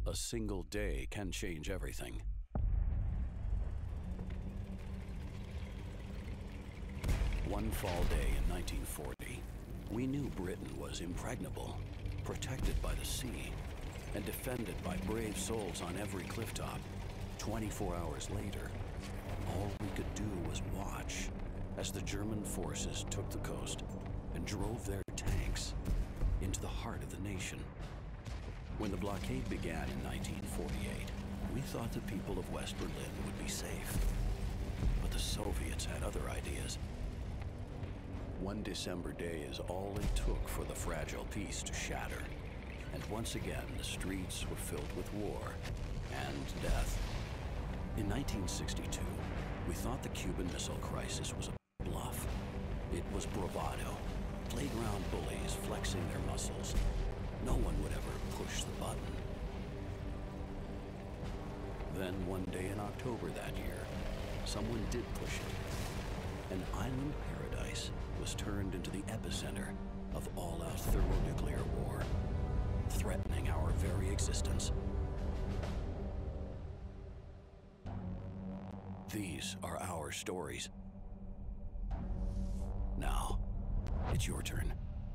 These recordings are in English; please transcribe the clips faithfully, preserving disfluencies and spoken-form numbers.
A single day can change everything. One fall day in nineteen forty, we knew Britain was impregnable, protected by the sea, and defended by brave souls on every clifftop. twenty-four hours later, all we could do was watch as the German forces took the coast and drove their tanks into the heart of the nation. When the blockade began in nineteen forty-eight, we thought the people of West Berlin would be safe. But the Soviets had other ideas. One December day is all it took for the fragile peace to shatter. And once again, the streets were filled with war and death. In nineteen sixty-two, we thought the Cuban Missile Crisis was a bluff. It was bravado, playground bullies flexing their muscles. No one would ever push the button. Then one day in October that year, someone did push it. An island paradise was turned into the epicenter of all-out thermonuclear war, threatening our very existence. These are our stories. Now, it's your turn.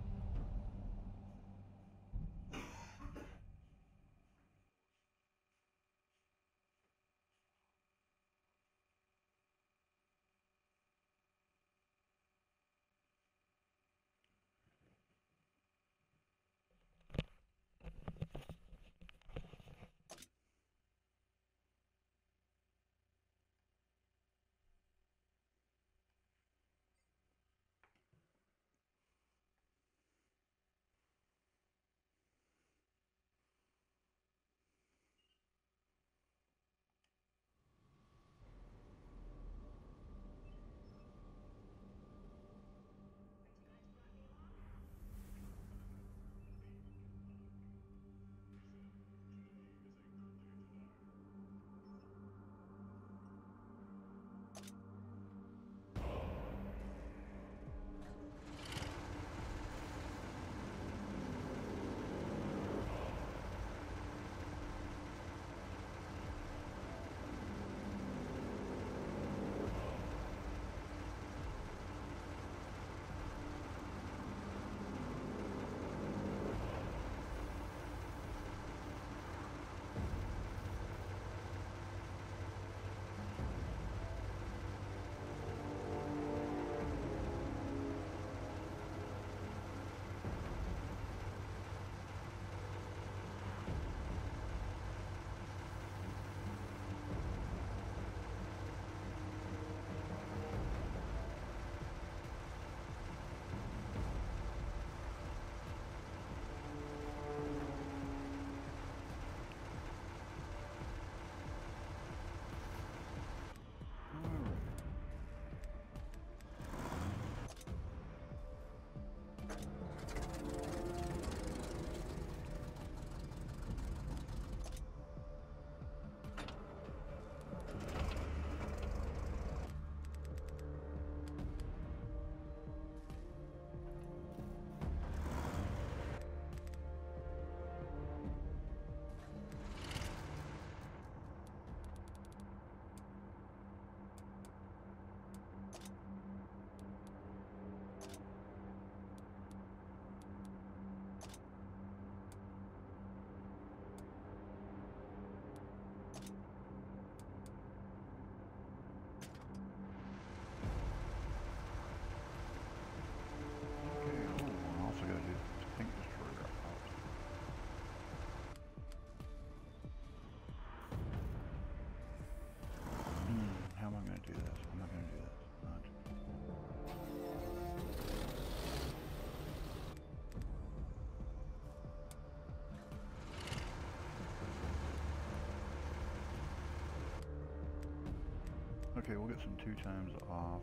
Okay, we'll get some two times off.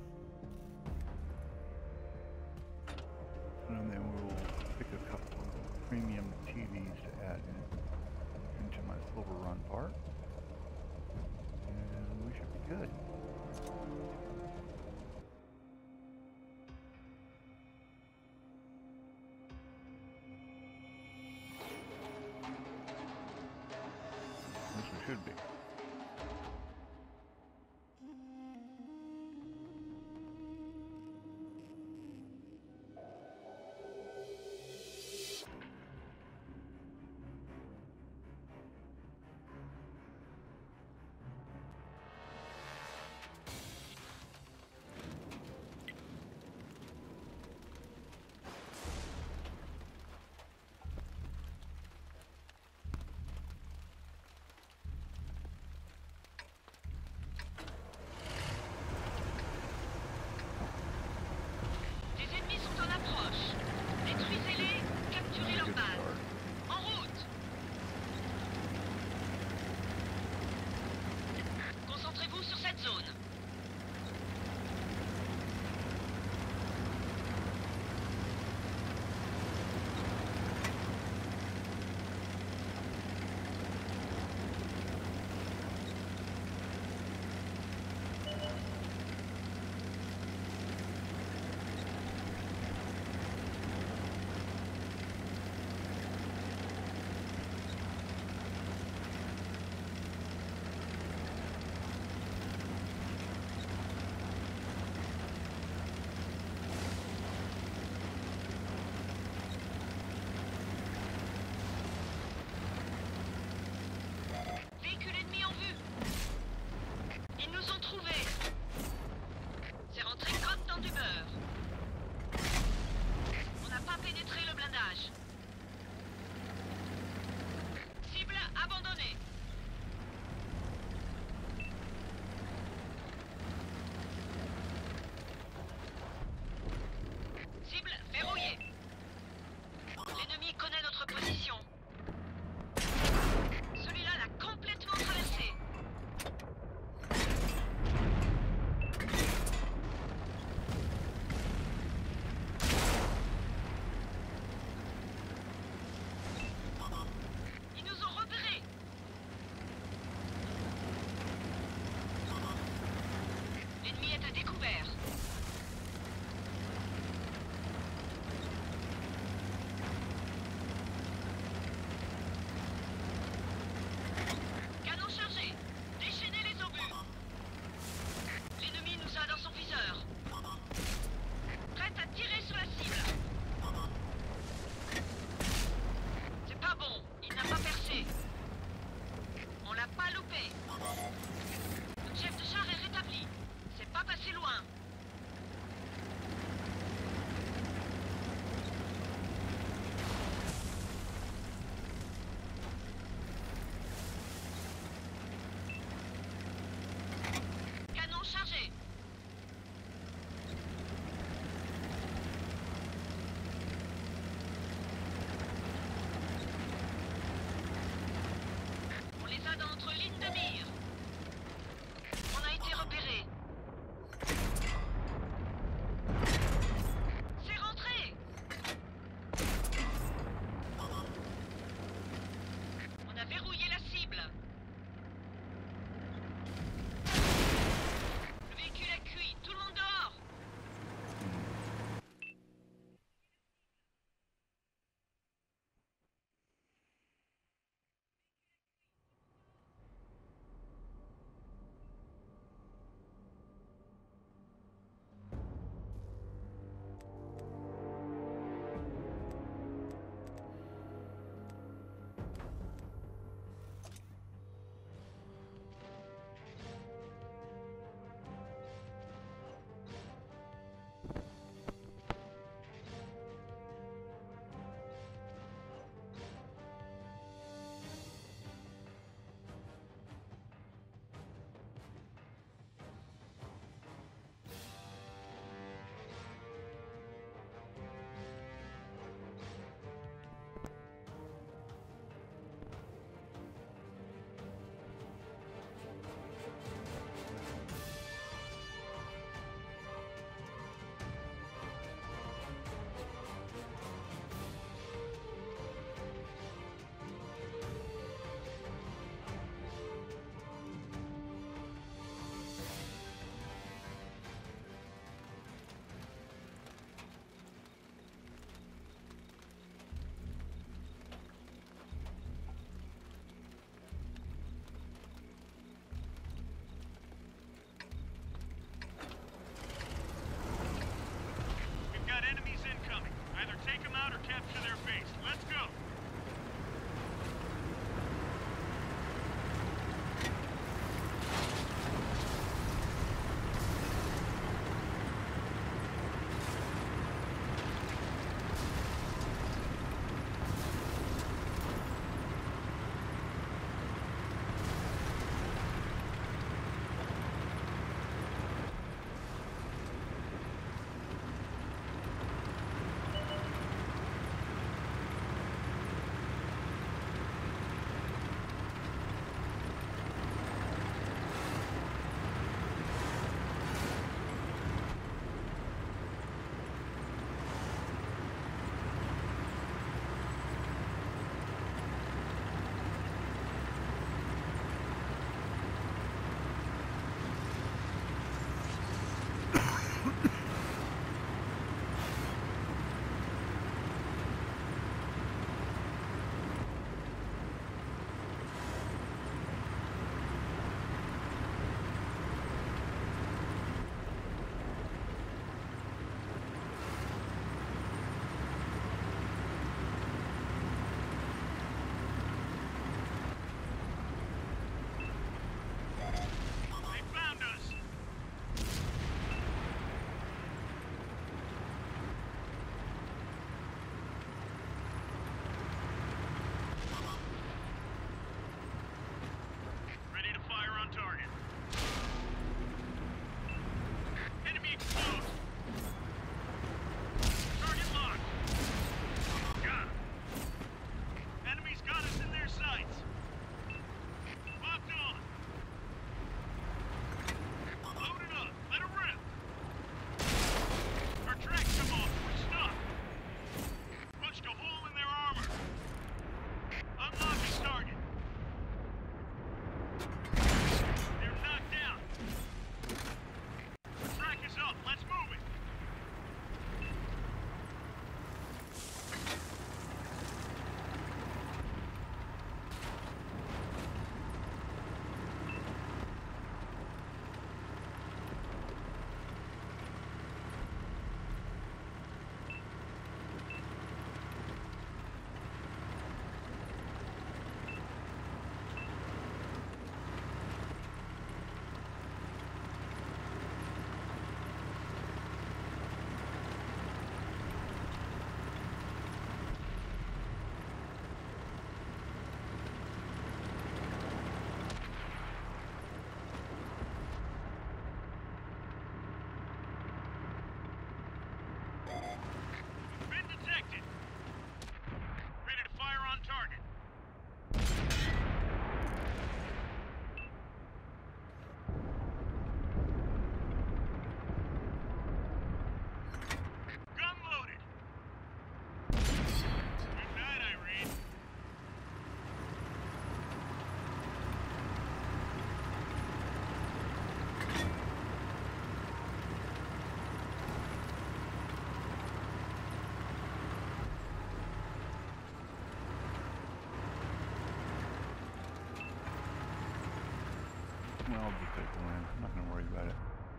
And then we'll pick a couple of premium T Vs to add in, into my Silver Run part. And we should be good. est à découvert. Canon chargé. Déchaînez les obus. L'ennemi nous a dans son viseur. Prête à tirer sur la cible. C'est pas bon. Il n'a pas percé. On l'a pas loupé. Le chef de char est rétabli. C'est pas passé loin. Well, I'll just take the win. I'm not gonna worry about it.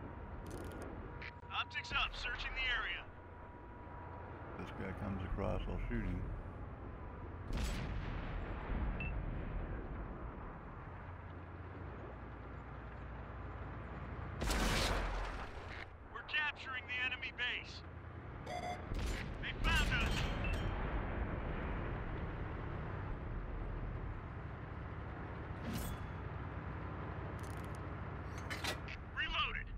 Optics up, searching the area. This guy comes across, I'll shoot him. We're capturing the enemy base. They found us. Reloaded.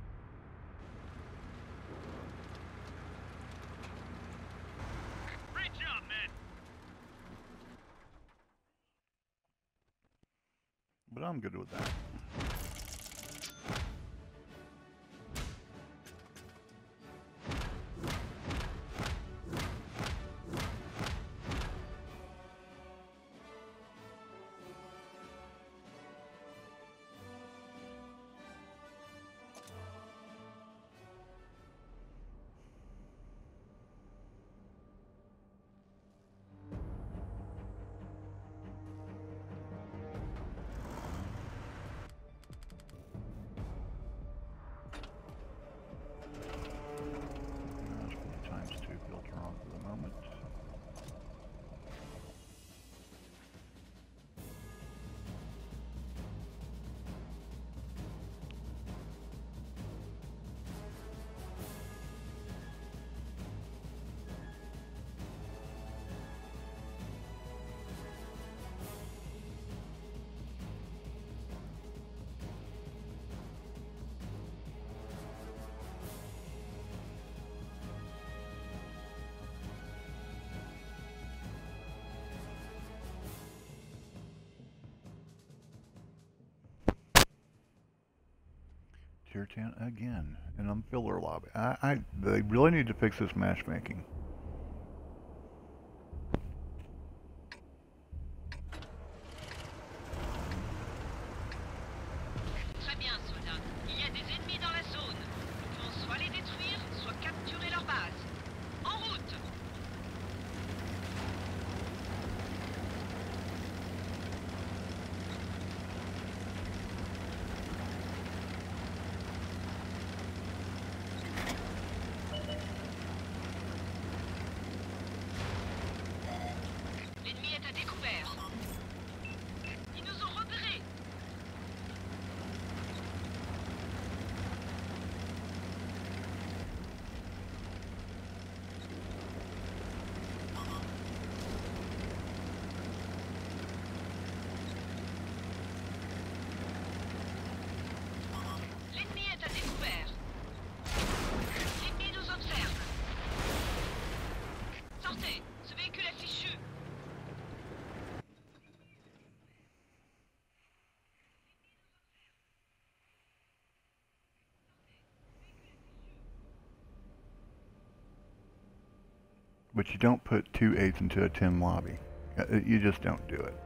Great job, men. But I'm good with that. Tier ten again, and I'm filler lobby. I, I, they really need to fix this matchmaking. Très bien, soldats. Il y a des ennemis dans la zone. Nous pouvons soit les détruire, soit capturer leur base. En route! L'ennemi est à découvert. Ils nous ont repérés. L'ennemi est à découvert. L'ennemi nous observe. Sortez, ce véhicule est fichu. But you don't put two eights into a ten lobby. Uh, You just don't do it.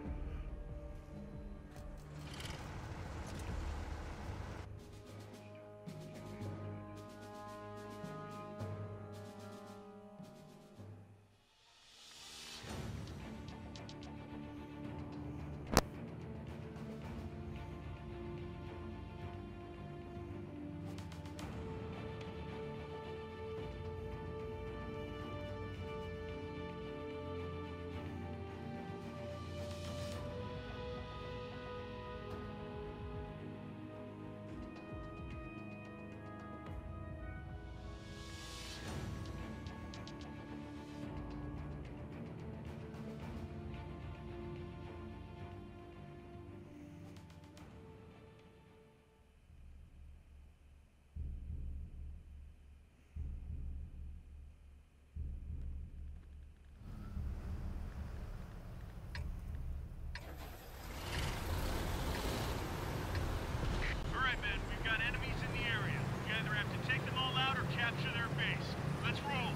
All right, men, we've got enemies in the area. We either have to take them all out or capture their base. Let's roll.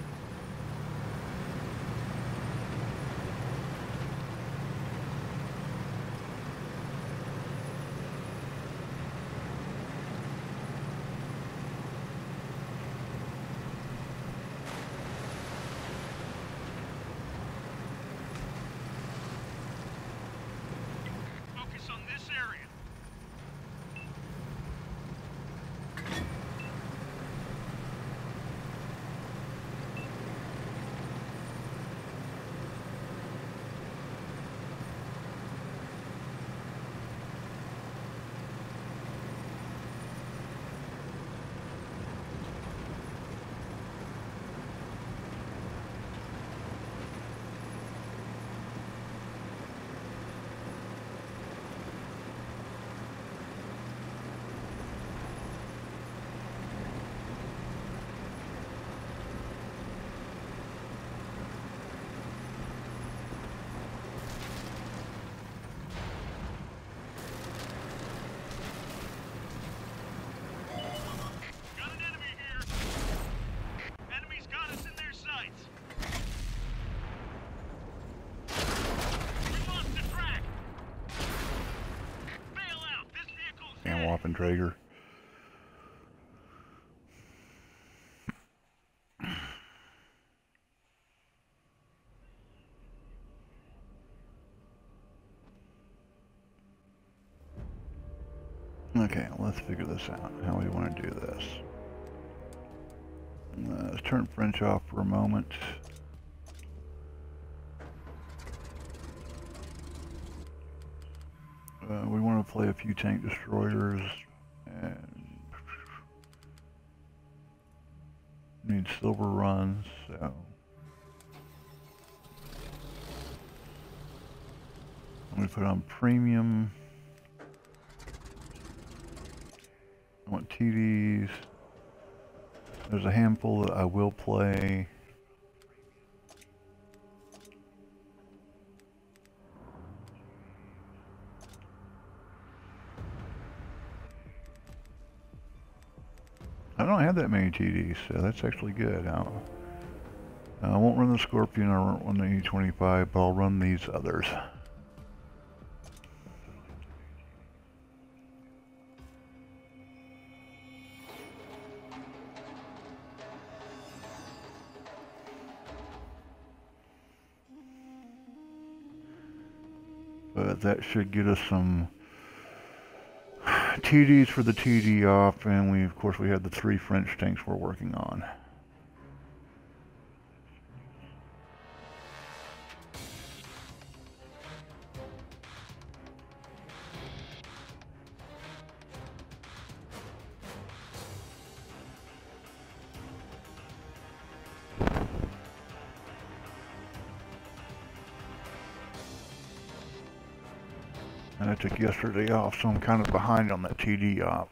Focus on this area. Waffenträger. Okay, let's figure this out, how we want to do this. Uh, let's turn French off for a moment. Uh, we want to play a few tank destroyers, and need silver runs, so I'm going to put on premium. I want T Ds. There's a handful that I will play. I don't have that many T Ds, so that's actually good. I'll, I won't run the Scorpion, I won't run the E twenty-five, but I'll run these others. But that should get us some T Ds for the T D off, and we, of course, we have the three French tanks we're working on. And I took yesterday off, so I'm kind of behind on that T D op.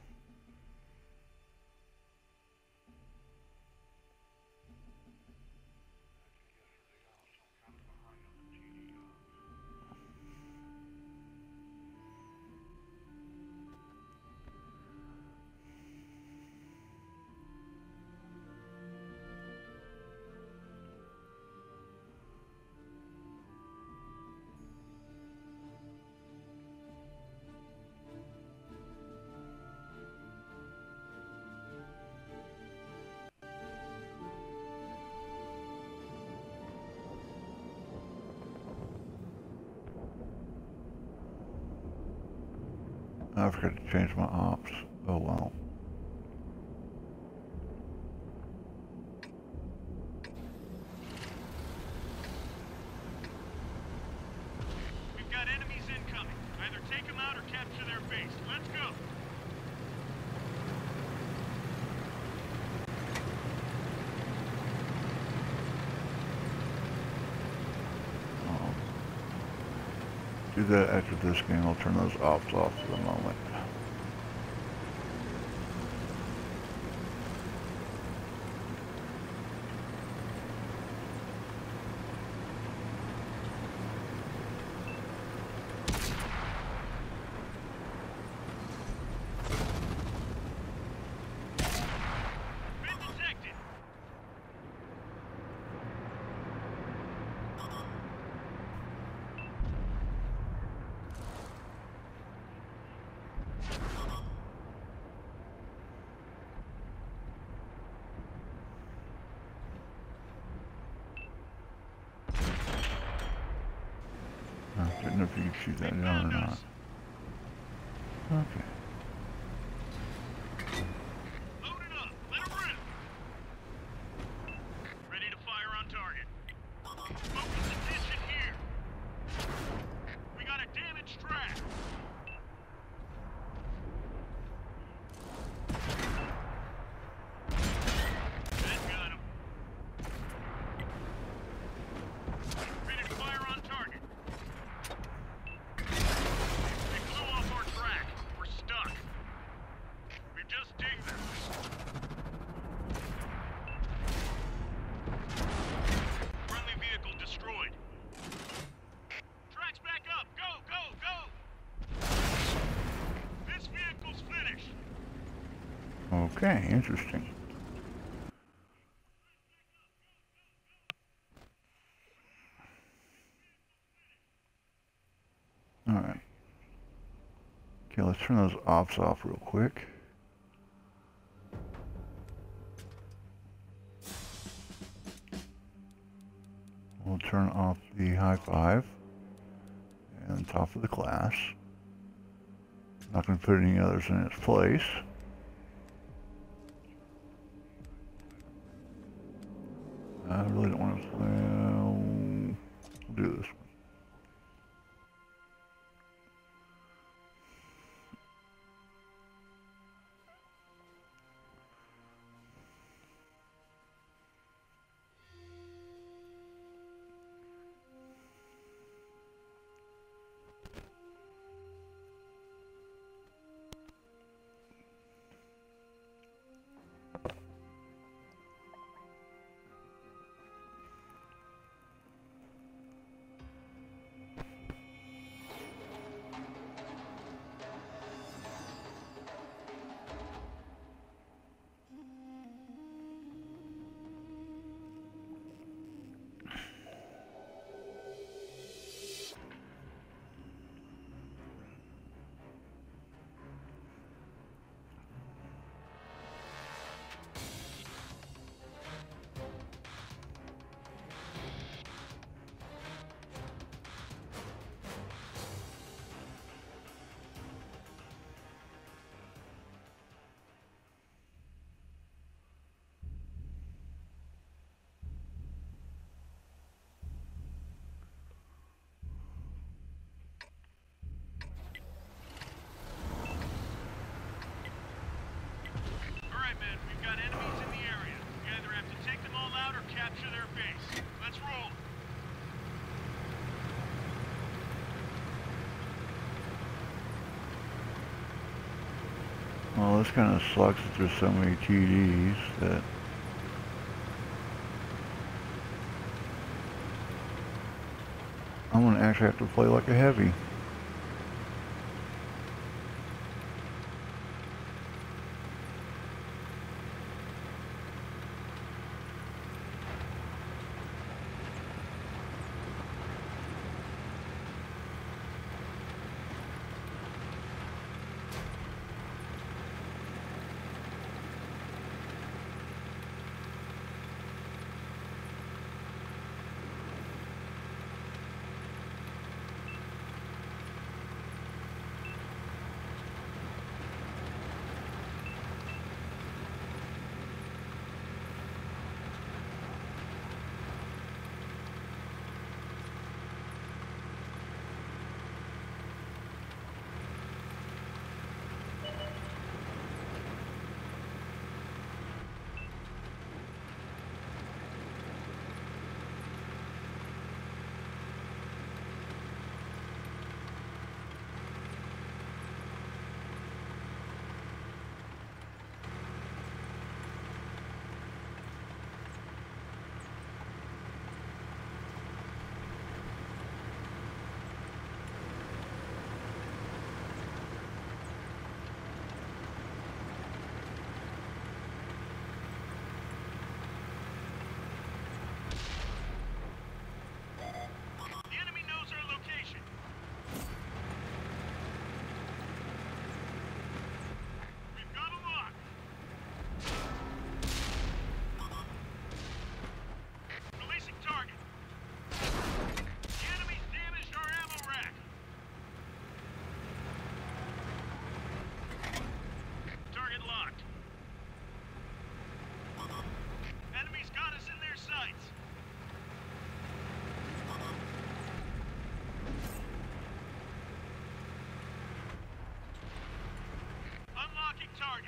I forgot to change my ops. Oh well. We've got enemies incoming. Either take them out or capture their base. Let's go. Do that after this game. I'll turn those ops off for the moment. Been detected. I didn't know if you could shoot that down or not. Okay. Load it up. Let it rip. Ready to fire on target. Focus attention here. We got a damaged track. That got him. Ready to fire on target. They blew off our track. We're stuck. We've just dinged them. Friendly vehicle destroyed. Tracks back up. Go, go, go. This vehicle's finished. Okay, interesting. Alright. Okay, let's turn turn those offs off real quick. We'll turn off the high five and top of the class. Not going to put any others in its place. I really don't want to. Well, we'll do this one. Well, this kind of sucks that there's so many T Ds that I'm going to actually have to play like a heavy. Target.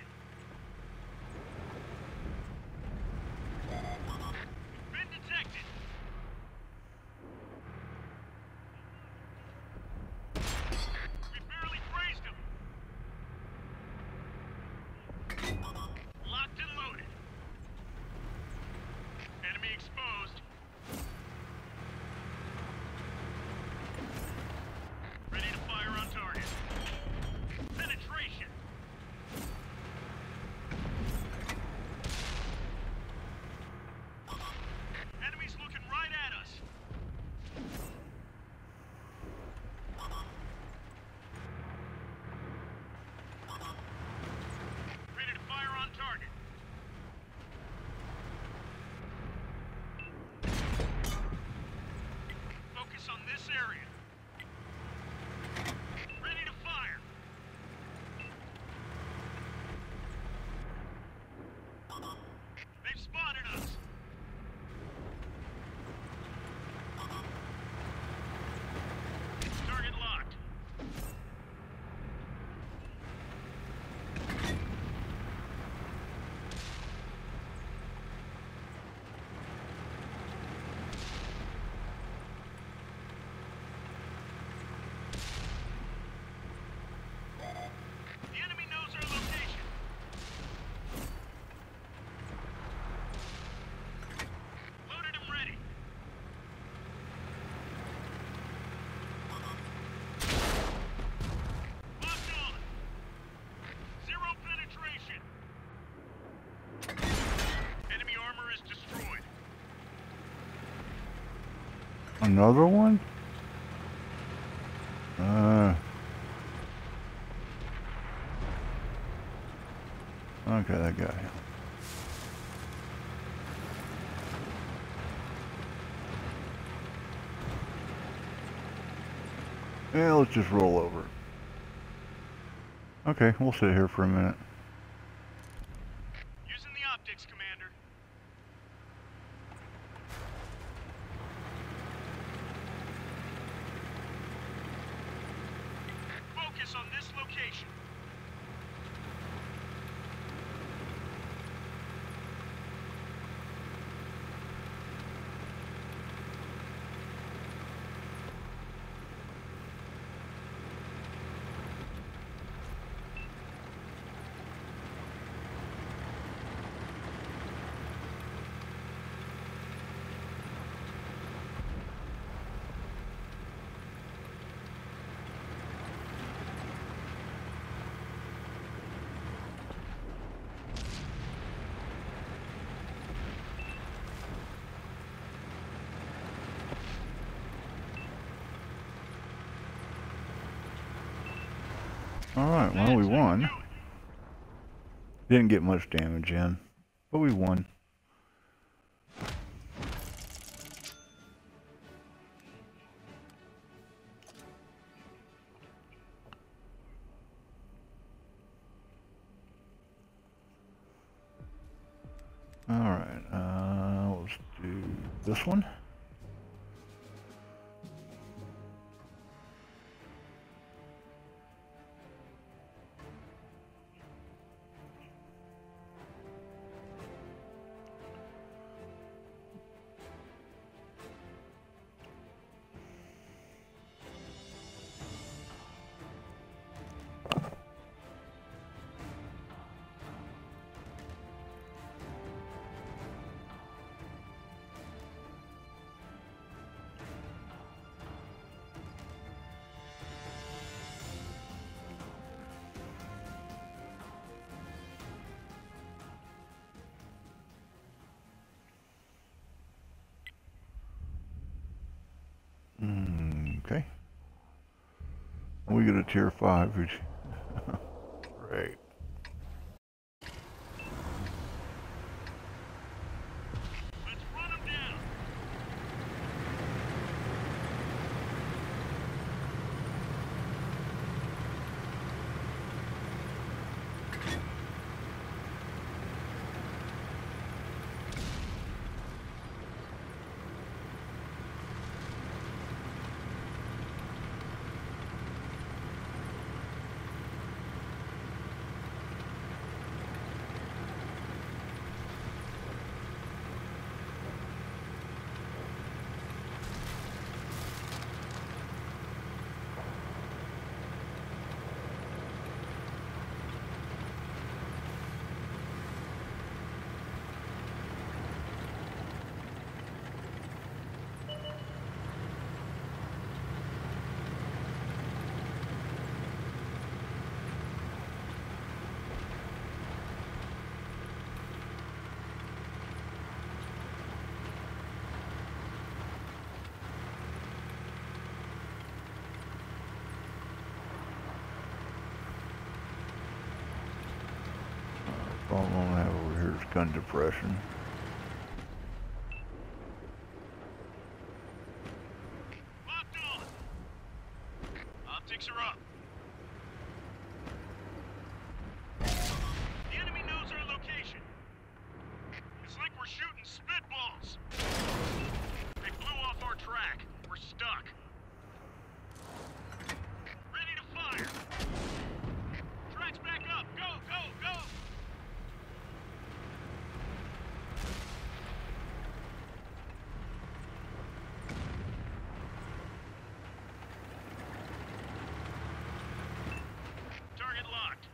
Been detected. We barely grazed him. Locked and loaded. Enemy exposed. Ready to fire on target. Penetration. Enemies looking right at us. Another one? Uh. Okay, that got him. Yeah, let's just roll over. Okay, we'll sit here for a minute. Using the optics, Commander. Focus on this location. Alright, well, we won. Didn't get much damage in, but we won. Alright, uh, let's do this one. Okay. We get a tier five, which great. Let's run them down. Problem I have over here is gun depression. Locked on. Optics are up. The enemy knows our location. It's like we're shooting spitballs. They blew off our track. We're stuck. Ready to fire. Track's back up. Go, go, go! Target locked.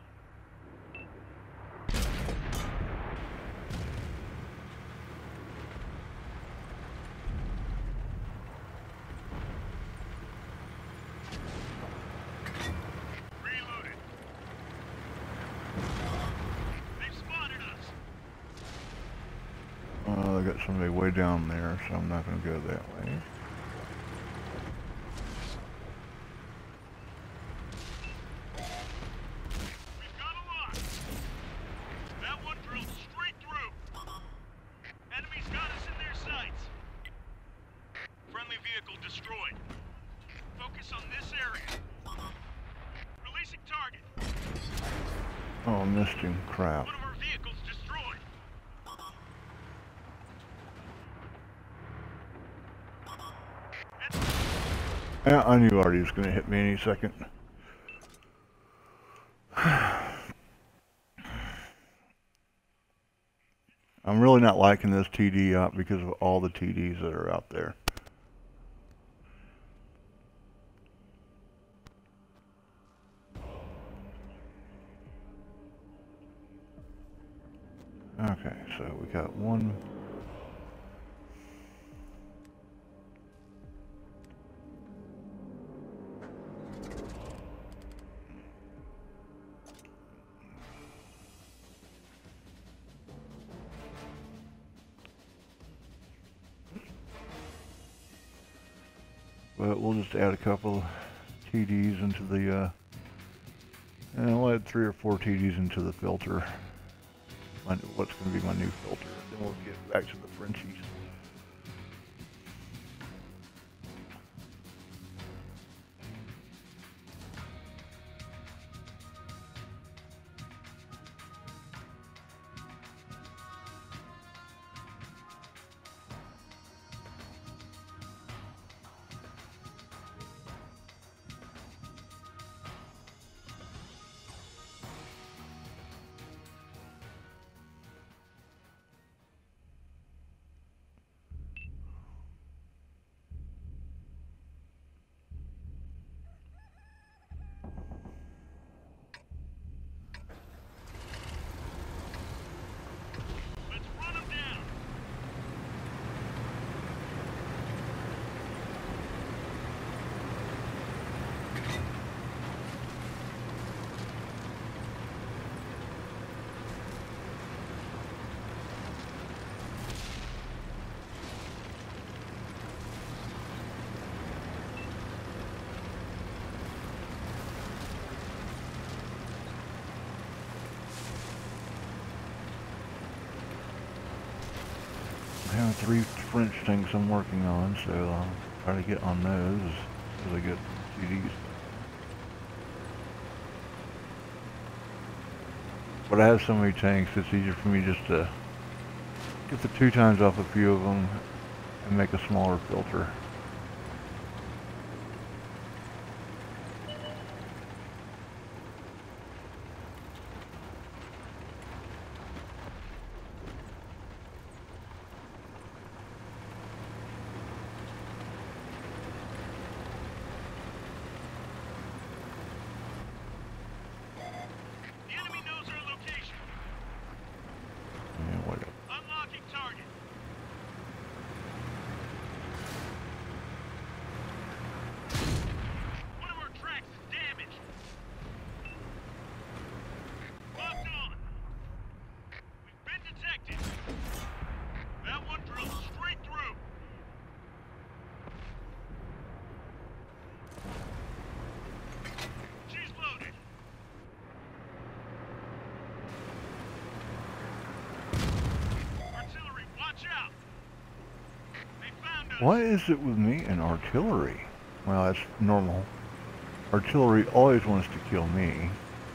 Reloaded. They've spotted us. Uh, I got somebody way down there, so I'm not going to go that way. missed him. Crap. One of our vehicles destroyed. Yeah, I knew Artie was going to hit me any second. I'm really not liking this T D out because of all the T Ds that are out there. Okay, so we got one. But we'll just add a couple T Ds into the, uh, and we'll add three or four T Ds into the filter. My, what's going to be my new filter. Then we'll get back to the Frenchies. Let's run them down. I have three French things I'm working on, so I'll try to get on those as I get T Ds. But I have so many tanks, it's easier for me just to get the two times off a few of them and make a smaller filter. The enemy knows our location. Yeah, whatever. Unlocking target. One of our tracks is damaged. Locked on. We've been detected. That one drilled straight through. She's loaded. Artillery, watch out. They found us. What is it with me and artillery? Well, that's normal. Artillery always wants to kill me.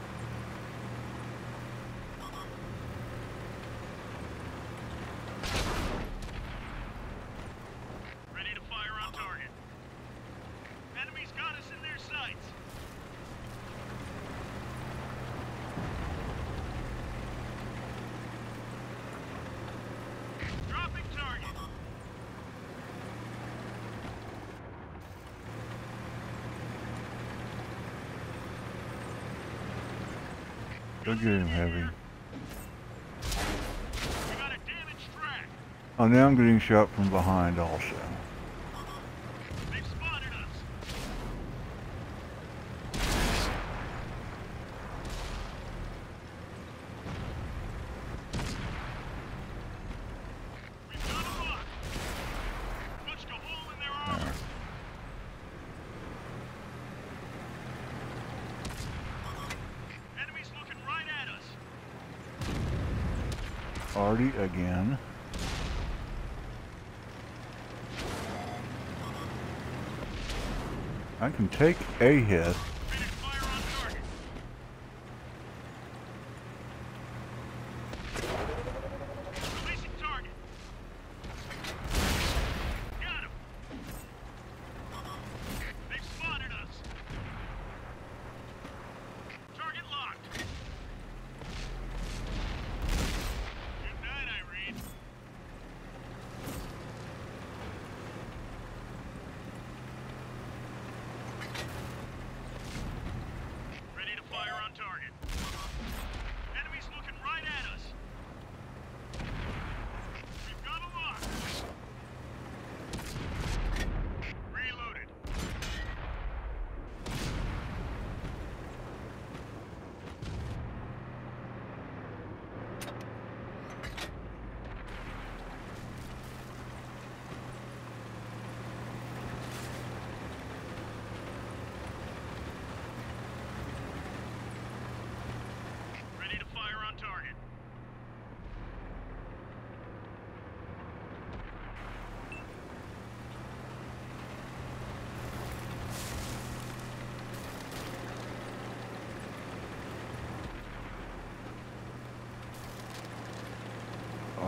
Ready to fire on target. Enemies got us in their sights. Dropping target. Go get him, Heavy. We got a damaged track. Oh, now I'm getting shot from behind also. They've spotted us. We've got a lock. Punched a hole in their armor. Enemies looking right at us. Artie again. I can take a hit. Ready to fire on target.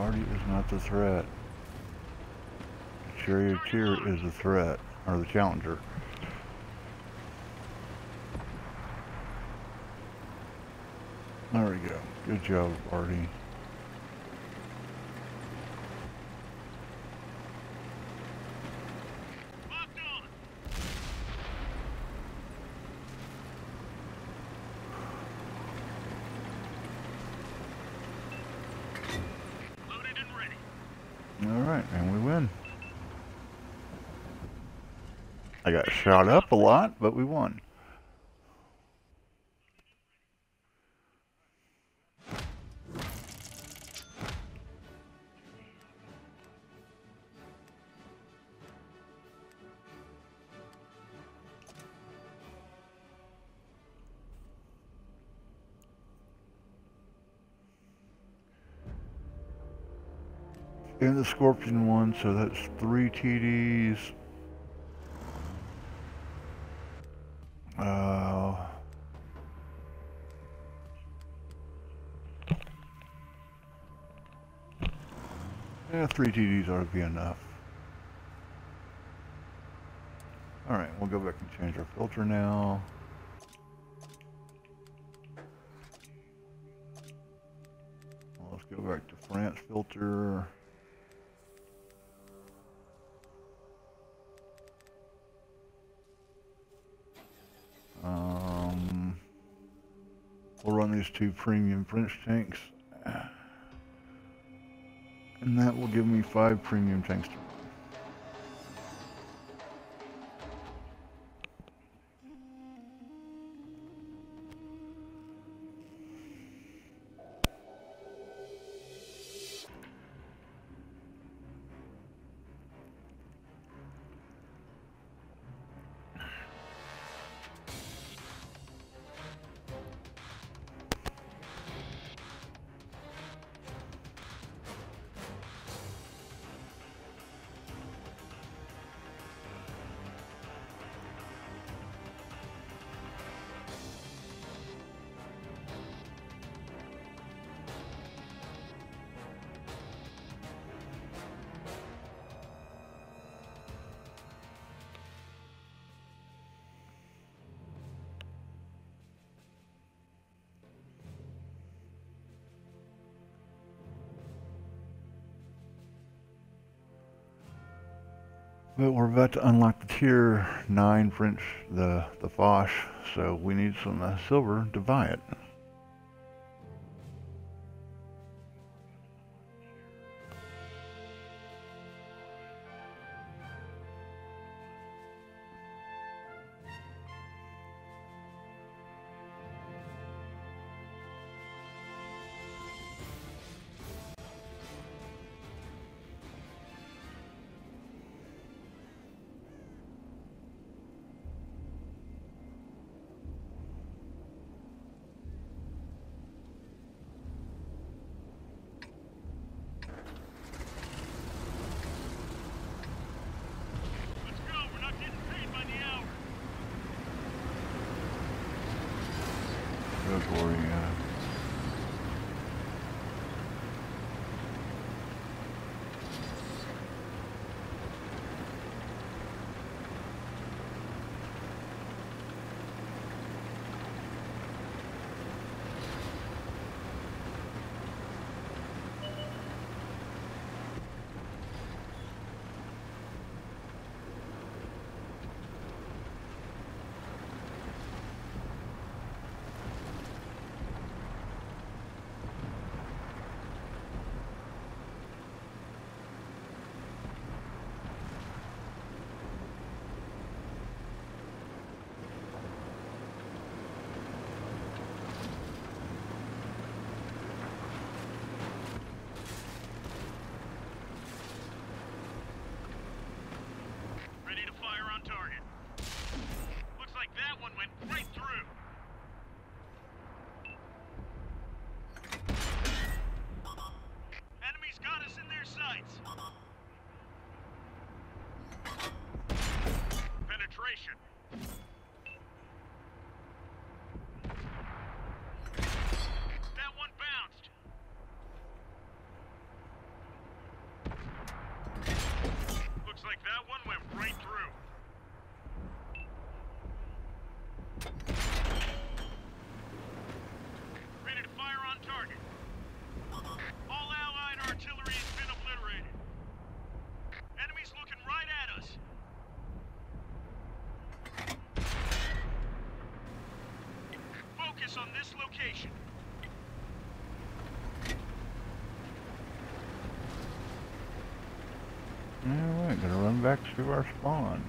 Artie is not the threat. The charioteer is the threat, or the challenger. There we go. Good job, Artie. Locked on. Loaded and ready. Alright, and we win. I got shot up a lot, but we won. And the Scorpion one, so that's three T Ds. Uh, yeah, three T Ds ought to be enough. Alright, we'll go back and change our filter now. Well, let's go back to France filter. Um, we'll run these two premium French tanks, and that will give me five premium tanks to run. But we're about to unlock the tier nine French, the, the Foch, so we need some uh, silver to buy it. Let's go. We're not getting paid by the hour. Good glory, yeah. Ready to fire on target. Looks like that one went right through. Enemies got us in their sights. Penetration. That one bounced. back to our spawn.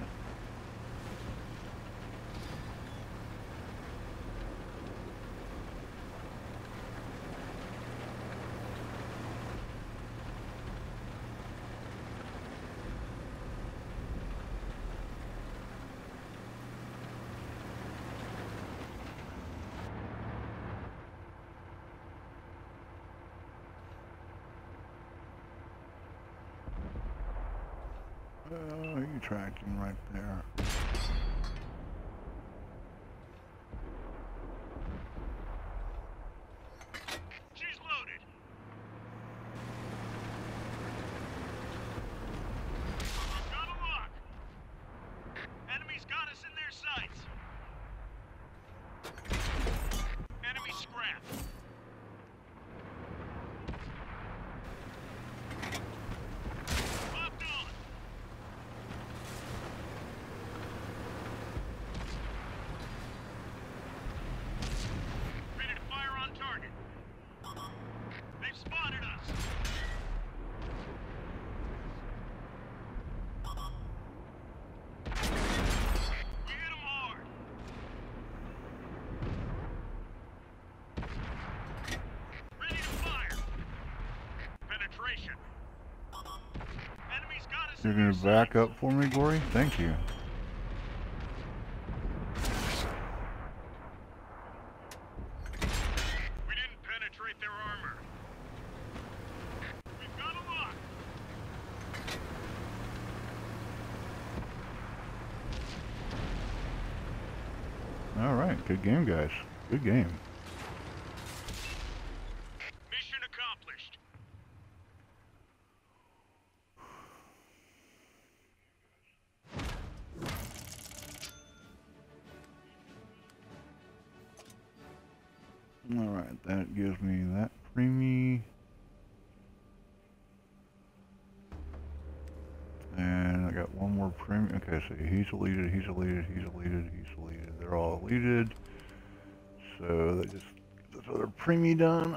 Oh, you tracked him right there. She's loaded. Got a lock. Enemies got us in their sights. Enemy scrapped. Locked on. Ready to fire on target. They've spotted us. We hit 'em hard. Ready to fire. Penetration. Enemies got us You're in gonna their back sights. up for me, Gory? Thank you. We didn't penetrate their armor. We've got a lock. Alright, good game, guys. Good game. Mission accomplished. Alright, that gives me that preemie. And I got one more preemie. Okay, so he's deleted, he's deleted, he's deleted, he's deleted. They're all deleted. So that just gets this other preemie done.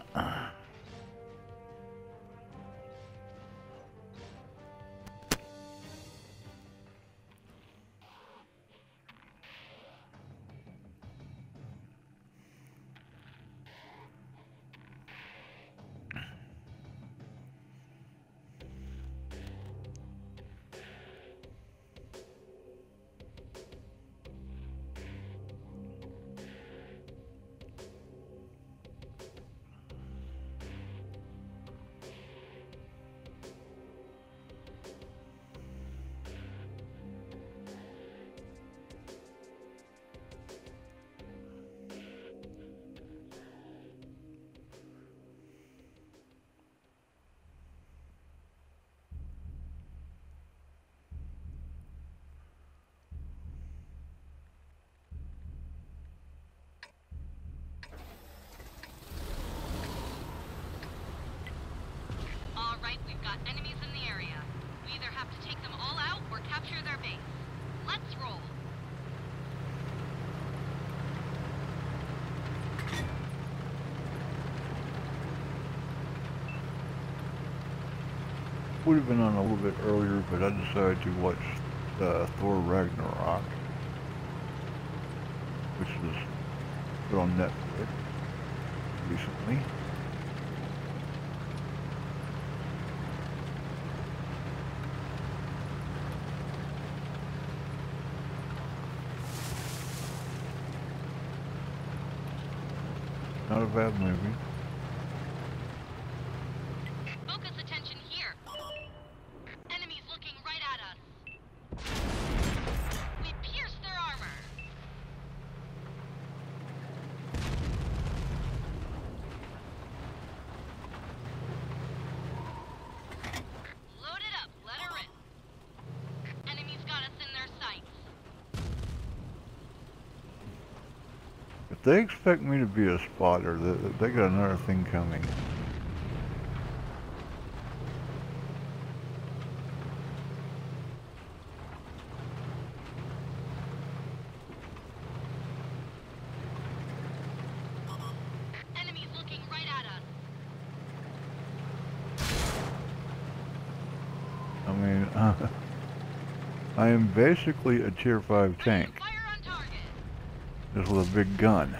All right, we've got enemies in the area. We either have to take them all out or capture their base. Let's roll. Would have been on a little bit earlier, but I decided to watch uh, Thor Ragnarok, which was put on Netflix recently. Not a bad movie. Focus attention here. Enemies looking right at us. We pierced their armor. Load it up, let her in. Enemies got us in their sights. If they expect me to be a spotter, they, they got another thing coming. Enemies looking right at us. I mean, uh, I am basically a tier five tank, Fire on target. just with a big gun.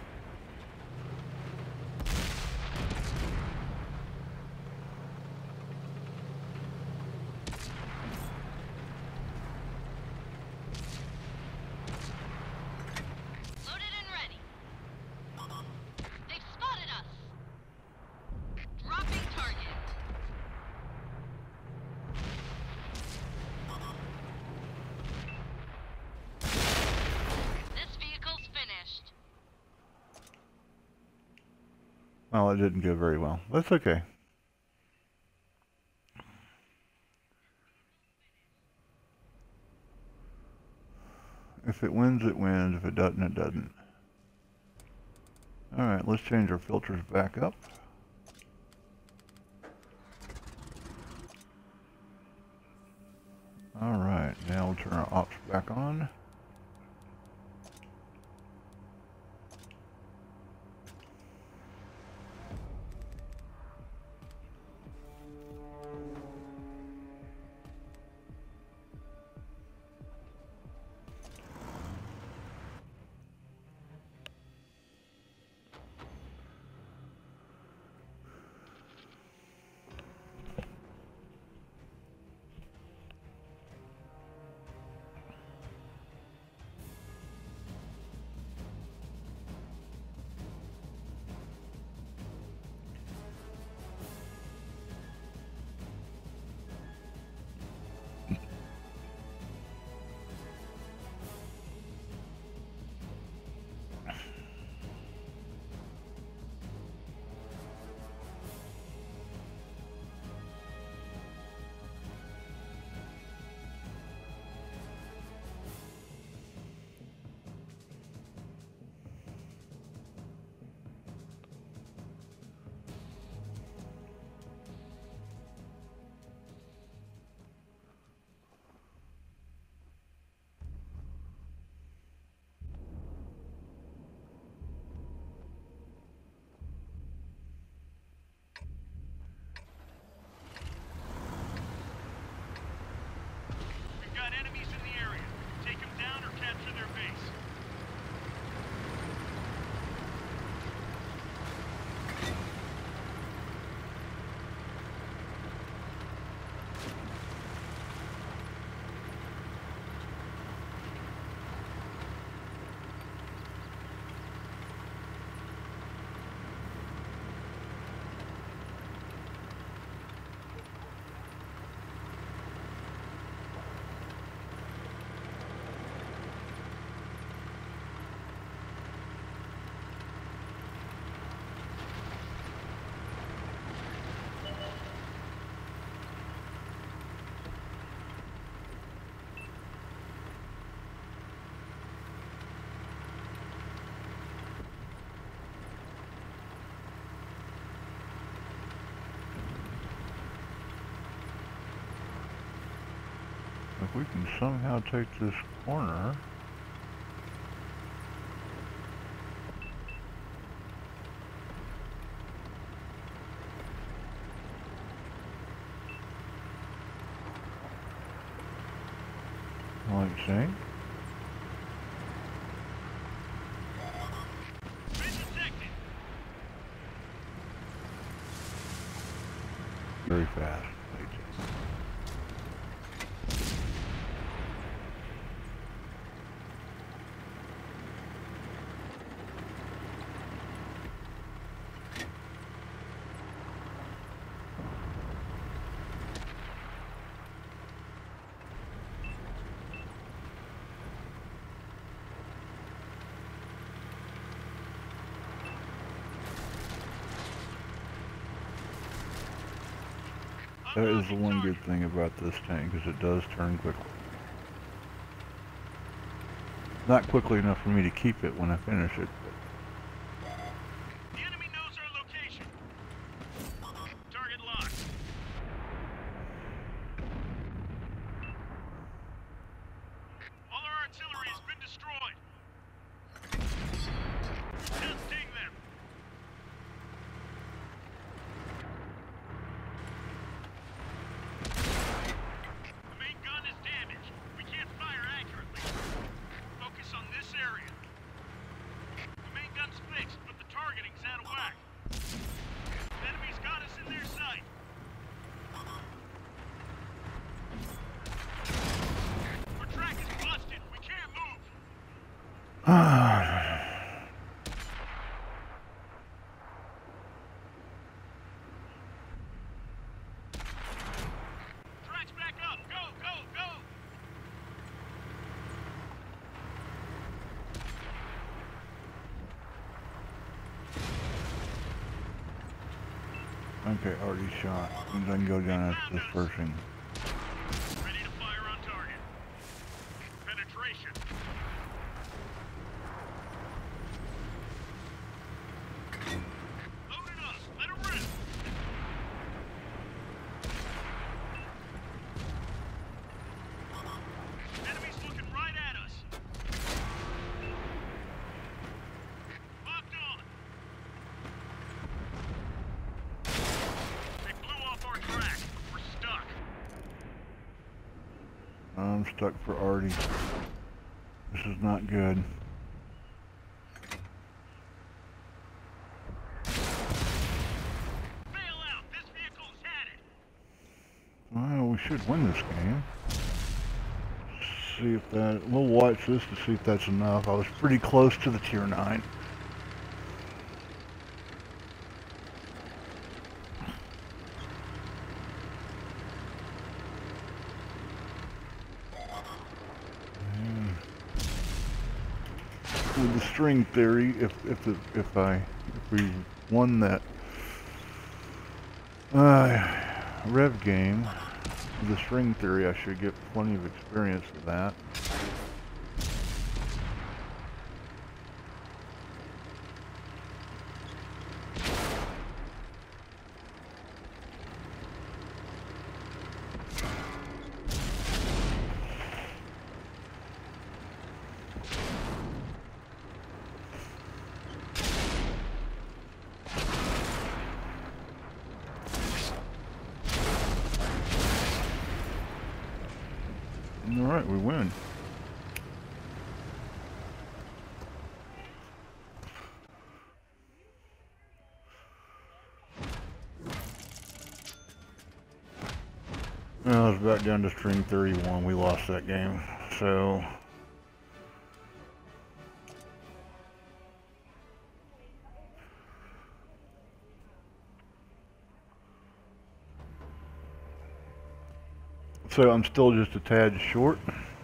Loaded and ready. They've spotted us. Dropping target. This vehicle's finished. Well, it didn't go very well. That's okay. If it wins, it wins. If it doesn't, it doesn't. Alright, let's change our filters back up. Alright, now we'll turn our ops back on. We've got enemies in the area. Take them down or capture their base. If we can somehow take this corner. Like saying. Been detected. Very fast. That is the one good thing about this tank, is it does turn quickly. Not quickly enough for me to keep it when I finish it. The enemy knows our location. Target locked. All our artillery has been destroyed. Just ding them. The main gun is damaged. We Okay, already shot. And then go down after dispersing. Ready to fire on target. Penetration. Load it up. Let it rip. Enemies looking right at us. Locked on. They blew off our track. We're stuck. I'm stuck for Artie. This is not good. Bail out. This vehicle's had it. Well, we should win this game. See if that... We'll watch this to see if that's enough. I was pretty close to the tier nine. With the string theory, if if the, if I if we won that uh, rev game with the string theory, I should get plenty of experience with that. All right, we win. Well, I was back down to string thirty-one. We lost that game, so so I'm still just a tad short.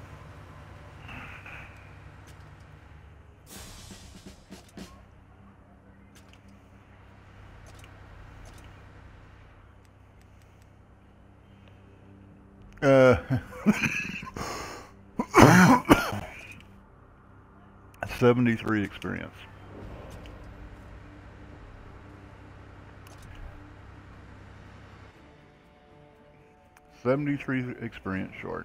Uh, seventy-three experience. seventy-three experience short.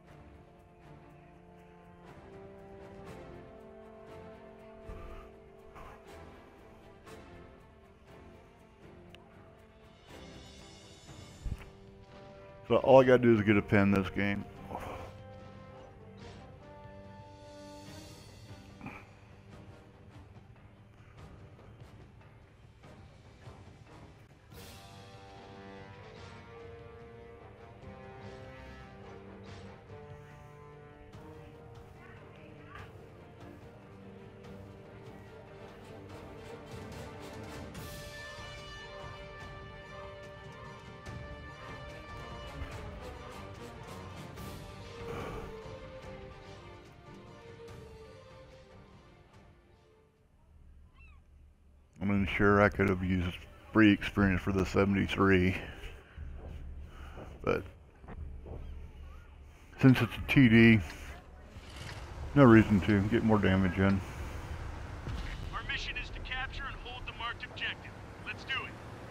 So all I gotta do is get a pin this game. I'm sure I could have used free experience for the seventy-three, but since it's a T D, no reason to get more damage in. Our mission is to capture and hold the marked objective. Let's do it.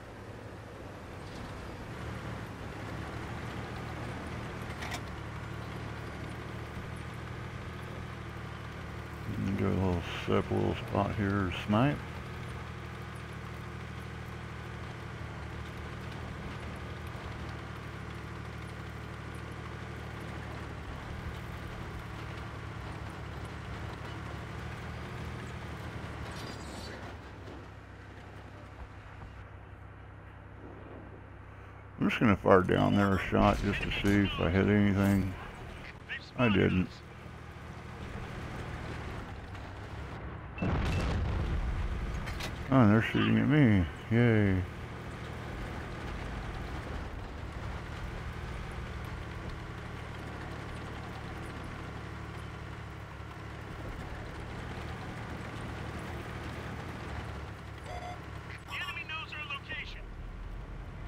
Go a little separate little spot here, snipe. I'm just gonna fire down there a shot just to see if I hit anything. I didn't. Oh, they're shooting at me. Yay. The enemy knows our location.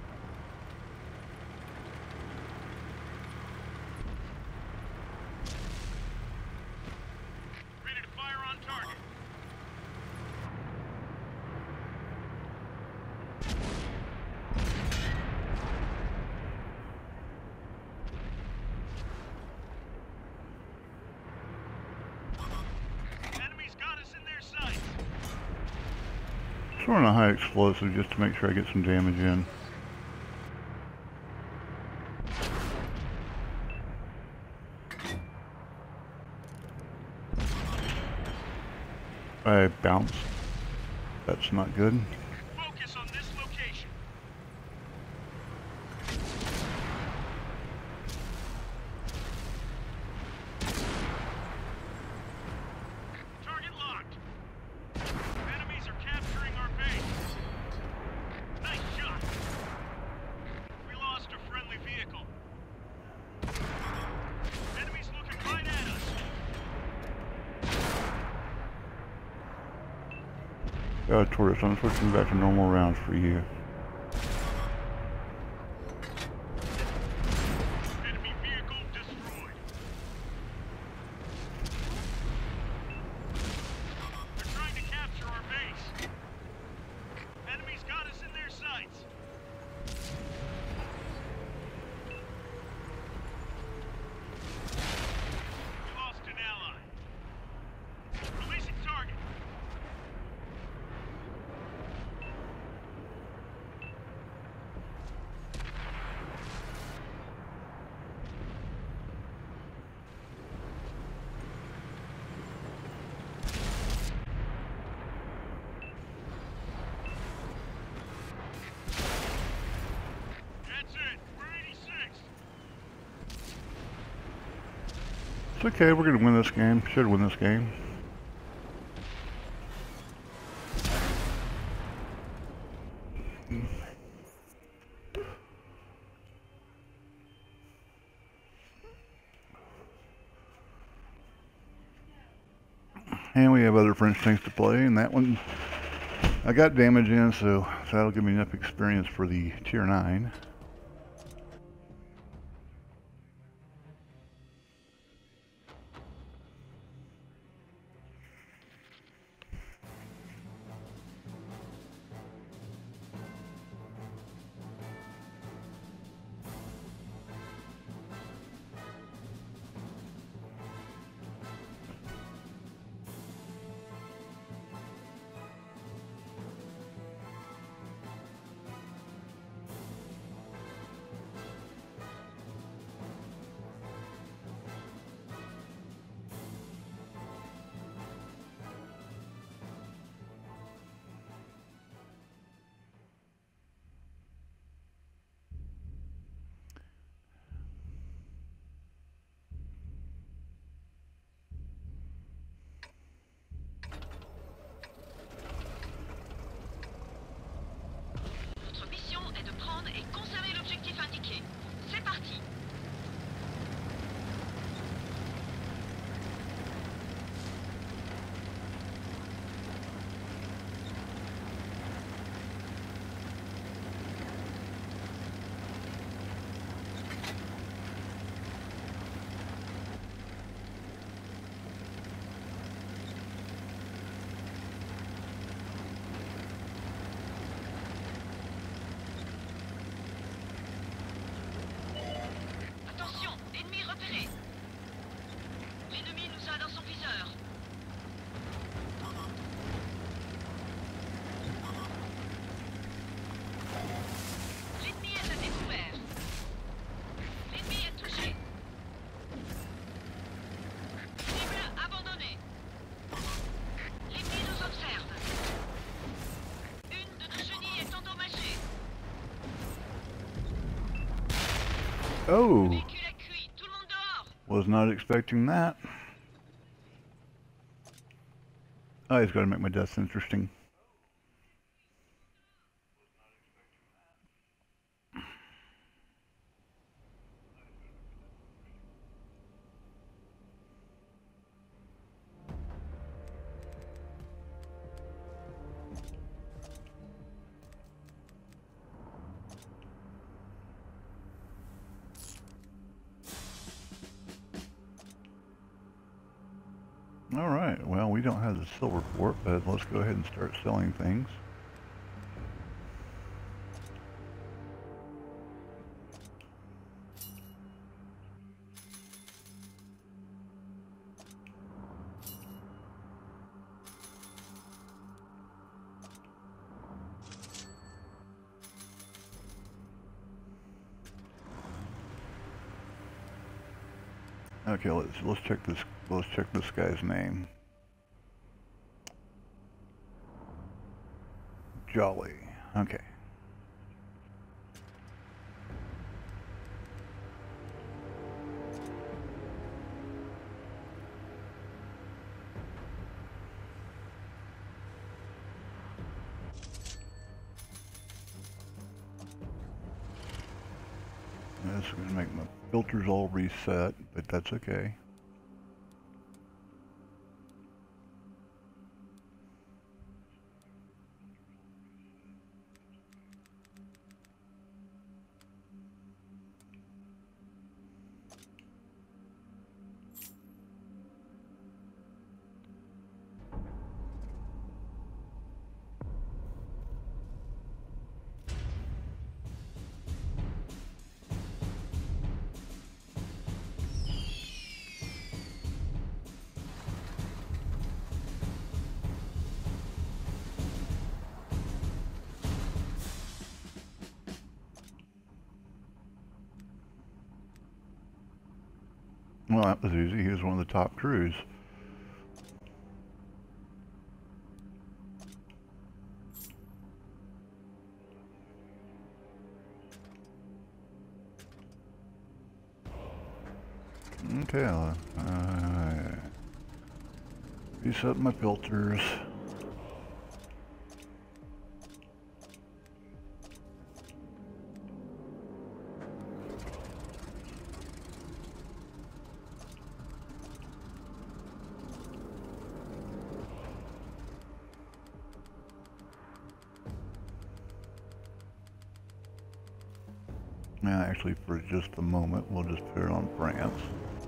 throwing a high explosive just to make sure I get some damage in. I bounced. That's not good. Focus on this location. Target locked. Enemies are capturing our base. Nice shot. We lost a friendly vehicle. Enemies looking right at us. Got a tortoise, I'm switching back to normal rounds for you. Enemy vehicle destroyed. They're trying to capture our base. Enemies got us in their sights. We lost an ally. Releasing target. That's it. We're eighty-six. It's okay, we're gonna win this game. Should win this game. And we have other French tanks to play, and that one I got damage in, so, so that'll give me enough experience for the tier nine. Votre mission est de prendre et conserver l'objectif indiqué. C'est parti. Attention, ennemi repéré. L'ennemi nous a dans son viseur. L'ennemi est à découvert. L'ennemi est touché. Cible abandonnée. L'ennemi nous observe. Une de nos chenilles est endommagée. Oh, Véhicule est cuit. Tout le monde dehors. was not expecting that. I just gotta make my deaths interesting. All right, well, we don't have the silver for it, but let's go ahead and start selling things. Okay, let's let's check this. Let's check this guy's name. Jolly. Okay. This is going to make my filters all reset, but that's okay. Well, that was easy. He was one of the top crews. Okay, uh, reset my filters. Now, actually, for just a moment, we'll just put it on France.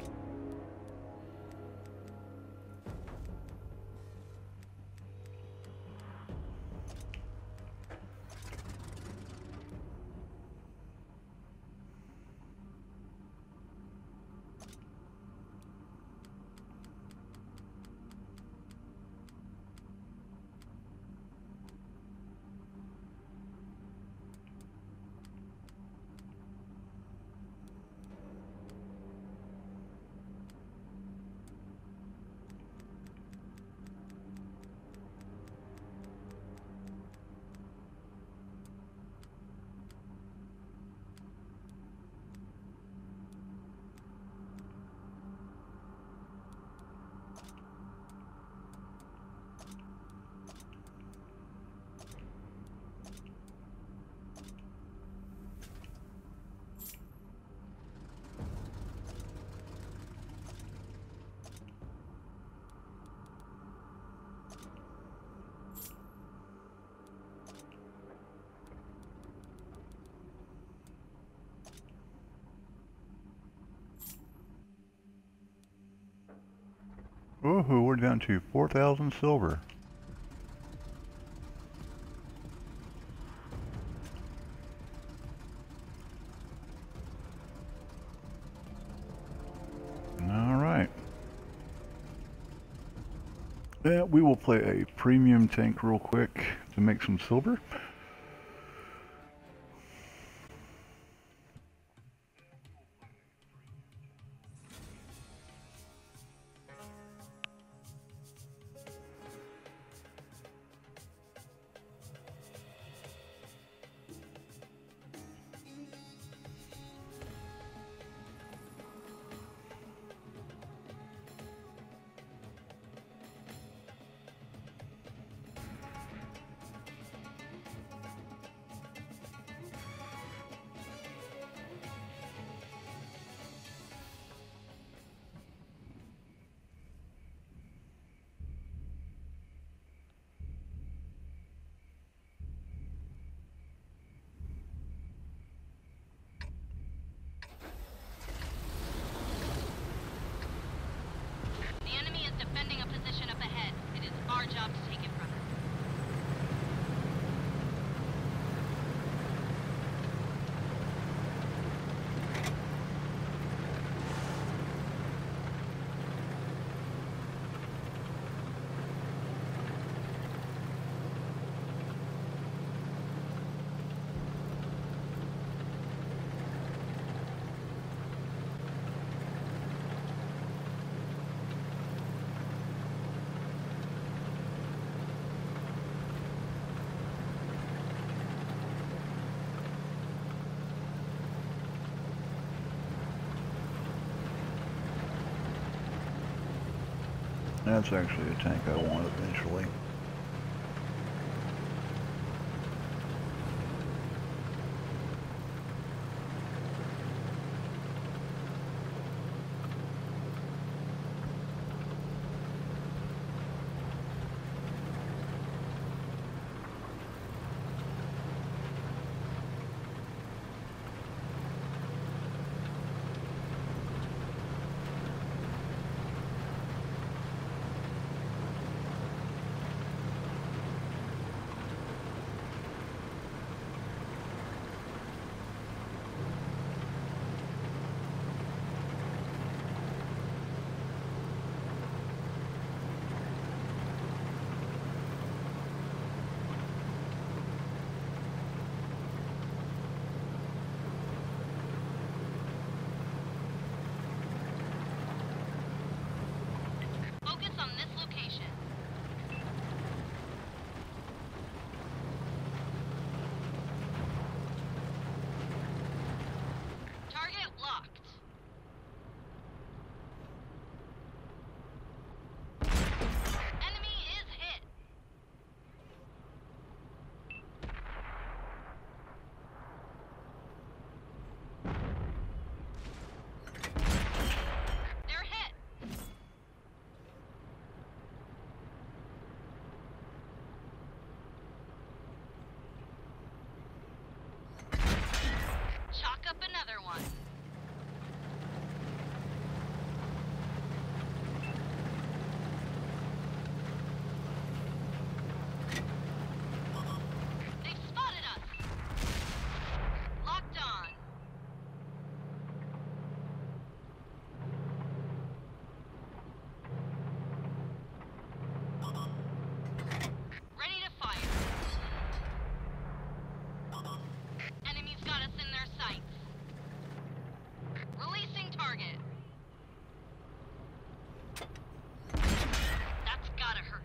Woohoo, we're down to four thousand silver. Alright. Yeah, we will play a premium tank real quick to make some silver. That's actually a tank I want eventually. Focus on this location. Target locked. Enemy is hit. They're hit. Chalk up another one. They've spotted us. Locked on. Ready to fire. Enemies got us in their sights. Releasing target. That's gotta hurt.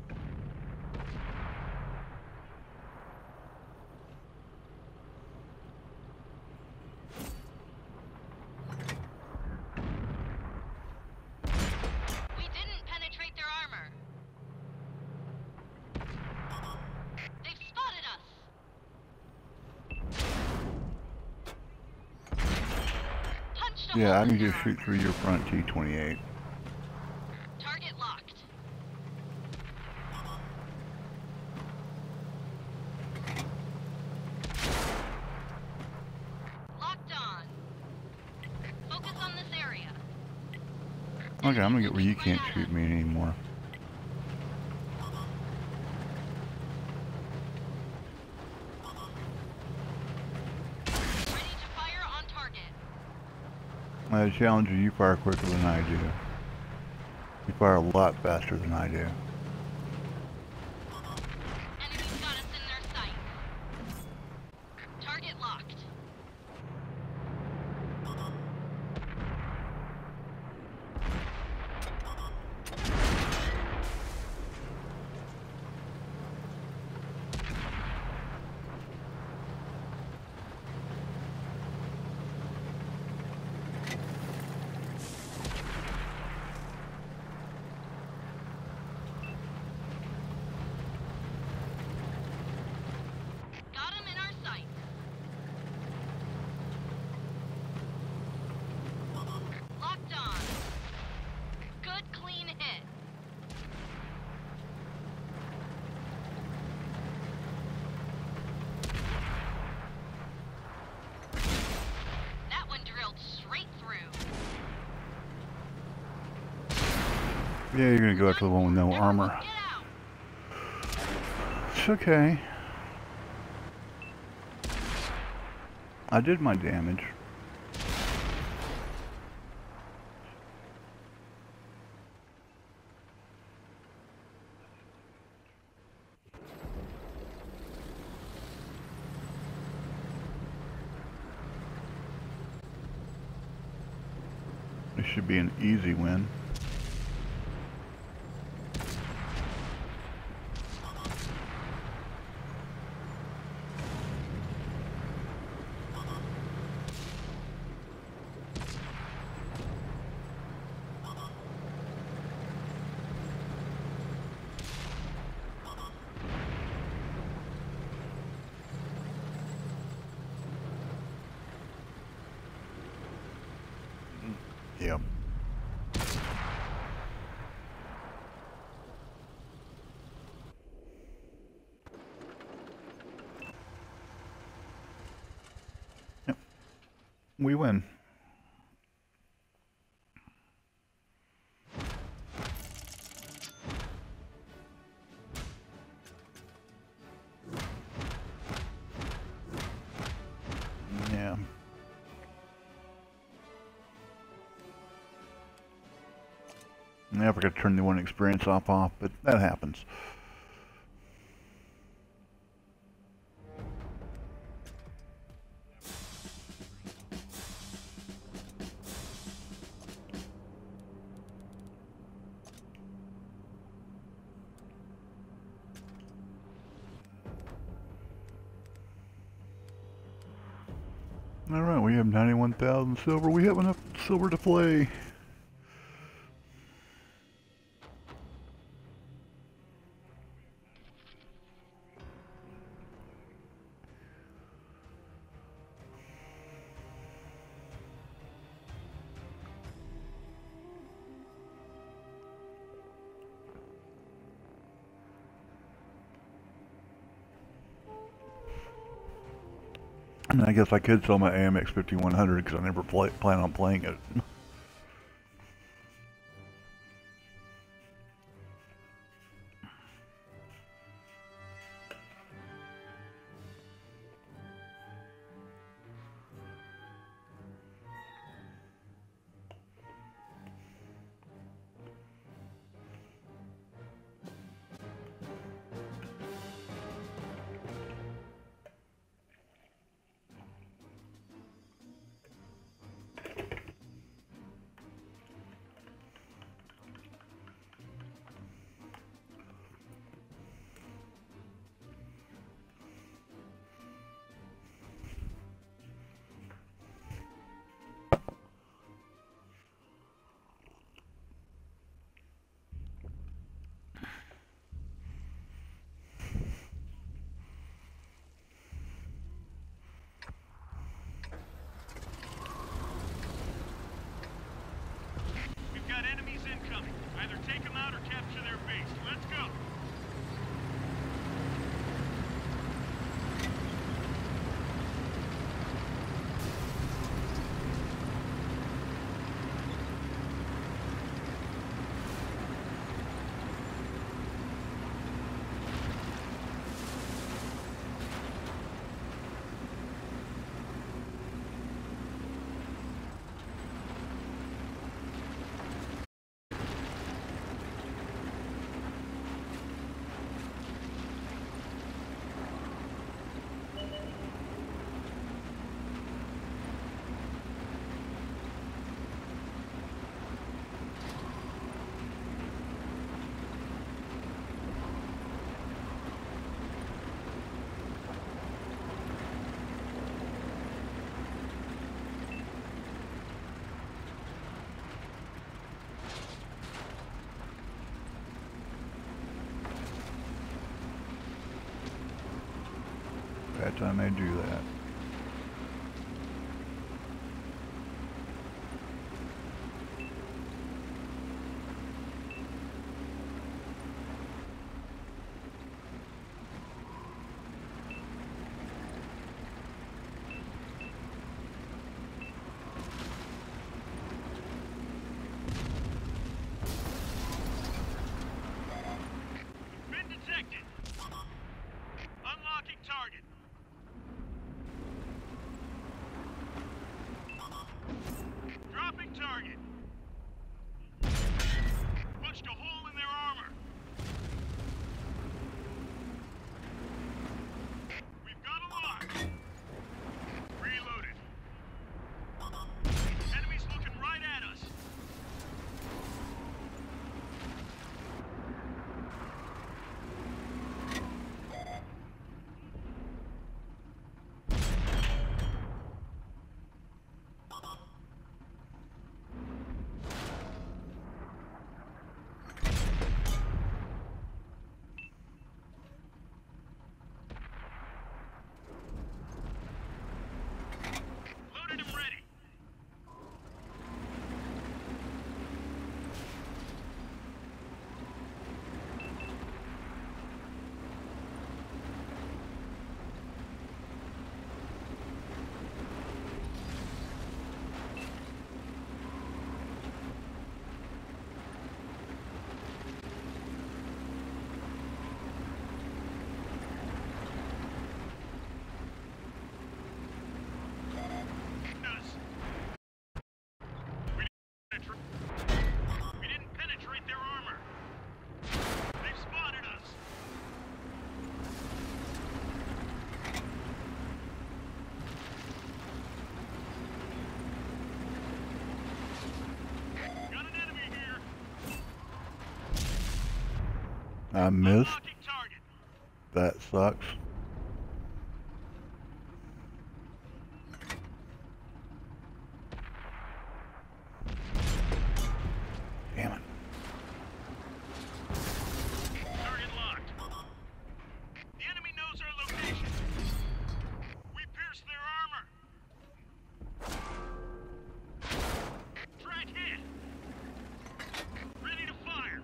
We didn't penetrate their armor. They've spotted us. Punched a Yeah, hole I can in their just shoot armor. through your front T twenty-eight. Target locked. Locked on. Focus on this area. Okay, I'm gonna get where you can't shoot me anymore. Ready to fire on target. My challenge is you fire quicker than I do. You fire a lot faster than I do. Enemies got us in their sights. Target locked. Got him in our sights. Locked on. Good clean hit. That one drilled straight through. Yeah, you're gonna go after the one with no armor. Get out. It's okay. I did my damage. This should be an easy win. Yep. Yep. We win. Yeah. I forgot to turn the one experience off off, but that happens. Alright, we have ninety-one thousand silver. We have enough silver to play. And I guess I could sell my A M X fifty-one hundred because I never play, plan on playing it. We've got enemies incoming. Either take them out or capture their base. Let's go. That time I do that. Been detected. Unlocking target. Dropping target. Punched a hole in their armor. We've got a lock. Reloaded. Enemies looking right at us. I missed. Unlocking target. That sucks. Damn it. Target locked. The enemy knows our location. We pierced their armor. Track hit. Ready to fire.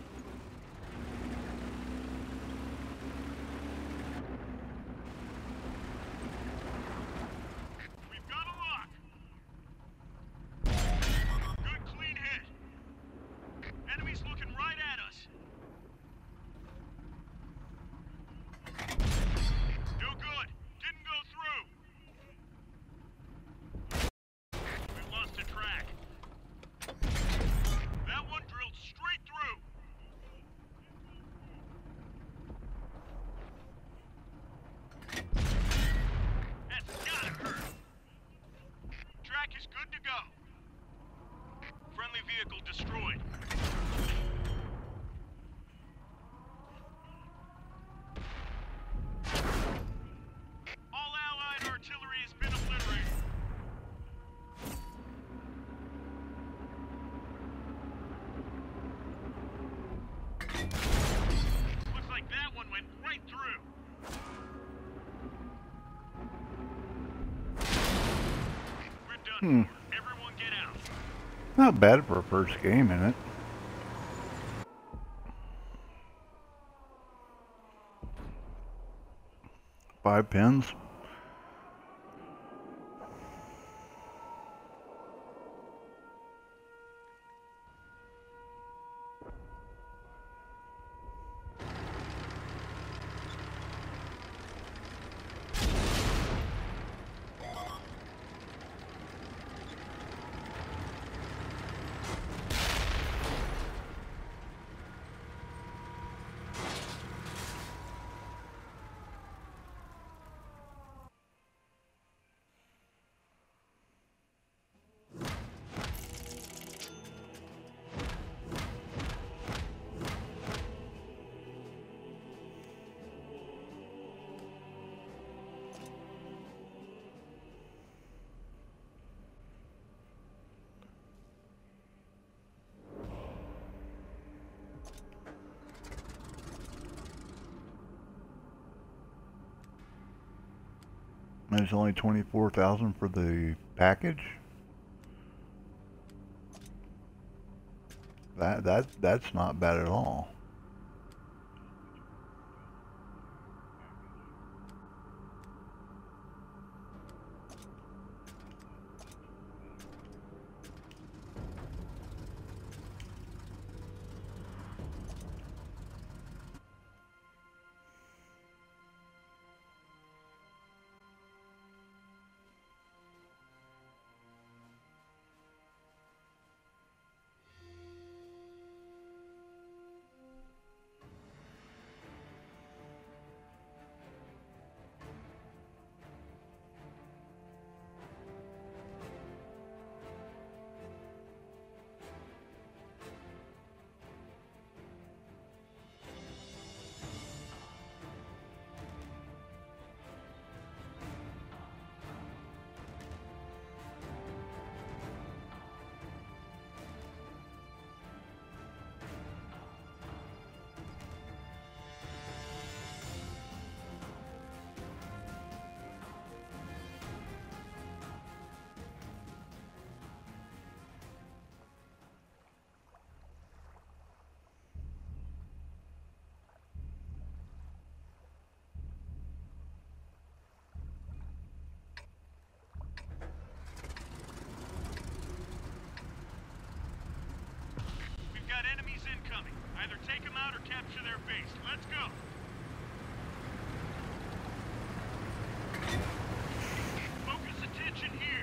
We've got a lock. Good clean hit. Enemies looking right at us. No good. Didn't go through. We lost a track. That one drilled straight through. That's gotta hurt. Track is good to go. Friendly vehicle destroyed. All Allied artillery has been obliterated. Looks like that one went right through. We're done. Hmm. for. Everyone get out. Not bad for a first game, in it? Five pins. And it's only twenty-four thousand for the package. That that that's not bad at all. We've got enemies incoming. Either take them out or capture their base. Let's go. Focus attention here.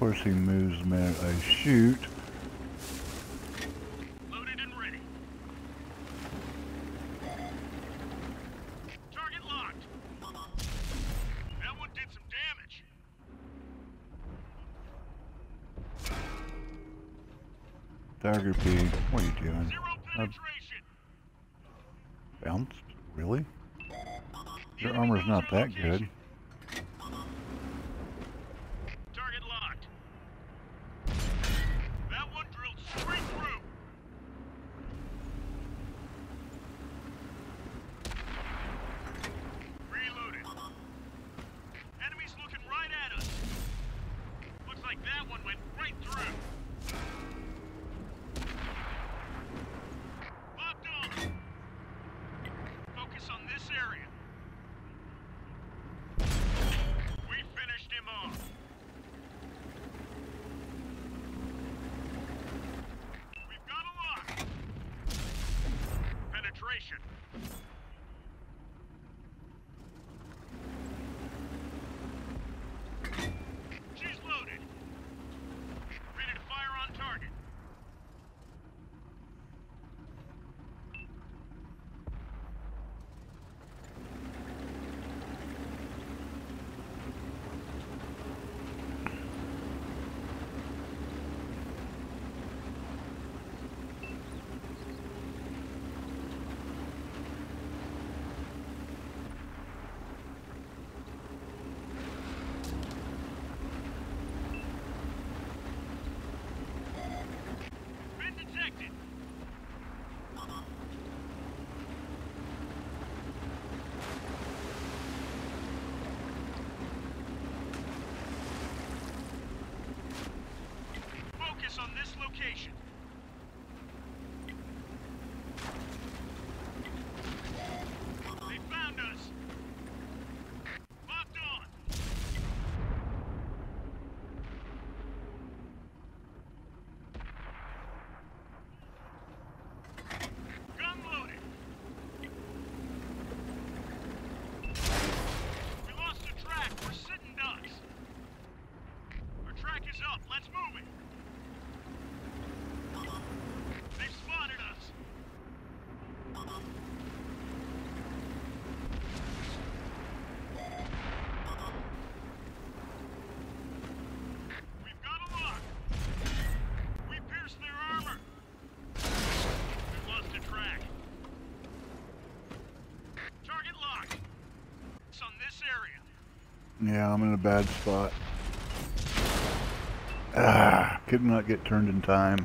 course, he moves the minute I shoot. Loaded and ready. Target locked. That one did some damage. Dagger B, what are you doing? Zero penetration. Uh, bounced? Really? Your armor's not that good. Target locked. That one drilled straight through. Reloaded. Enemies looking right at us. Looks like that one went right through. Locked on. Focus on this area. We finished him off. We've got a lock. Penetration. She's loaded. Ready to fire on target. Been detected. Focus on this location. They found us. Locked on. Gun loaded. We lost the track. We're sitting ducks. Our track is up. Let's move it. They've spotted us. We've got a lock. We pierced their armor. We've lost a track. Target locked. It's on this area. Yeah, I'm in a bad spot. Ah, could not get turned in time.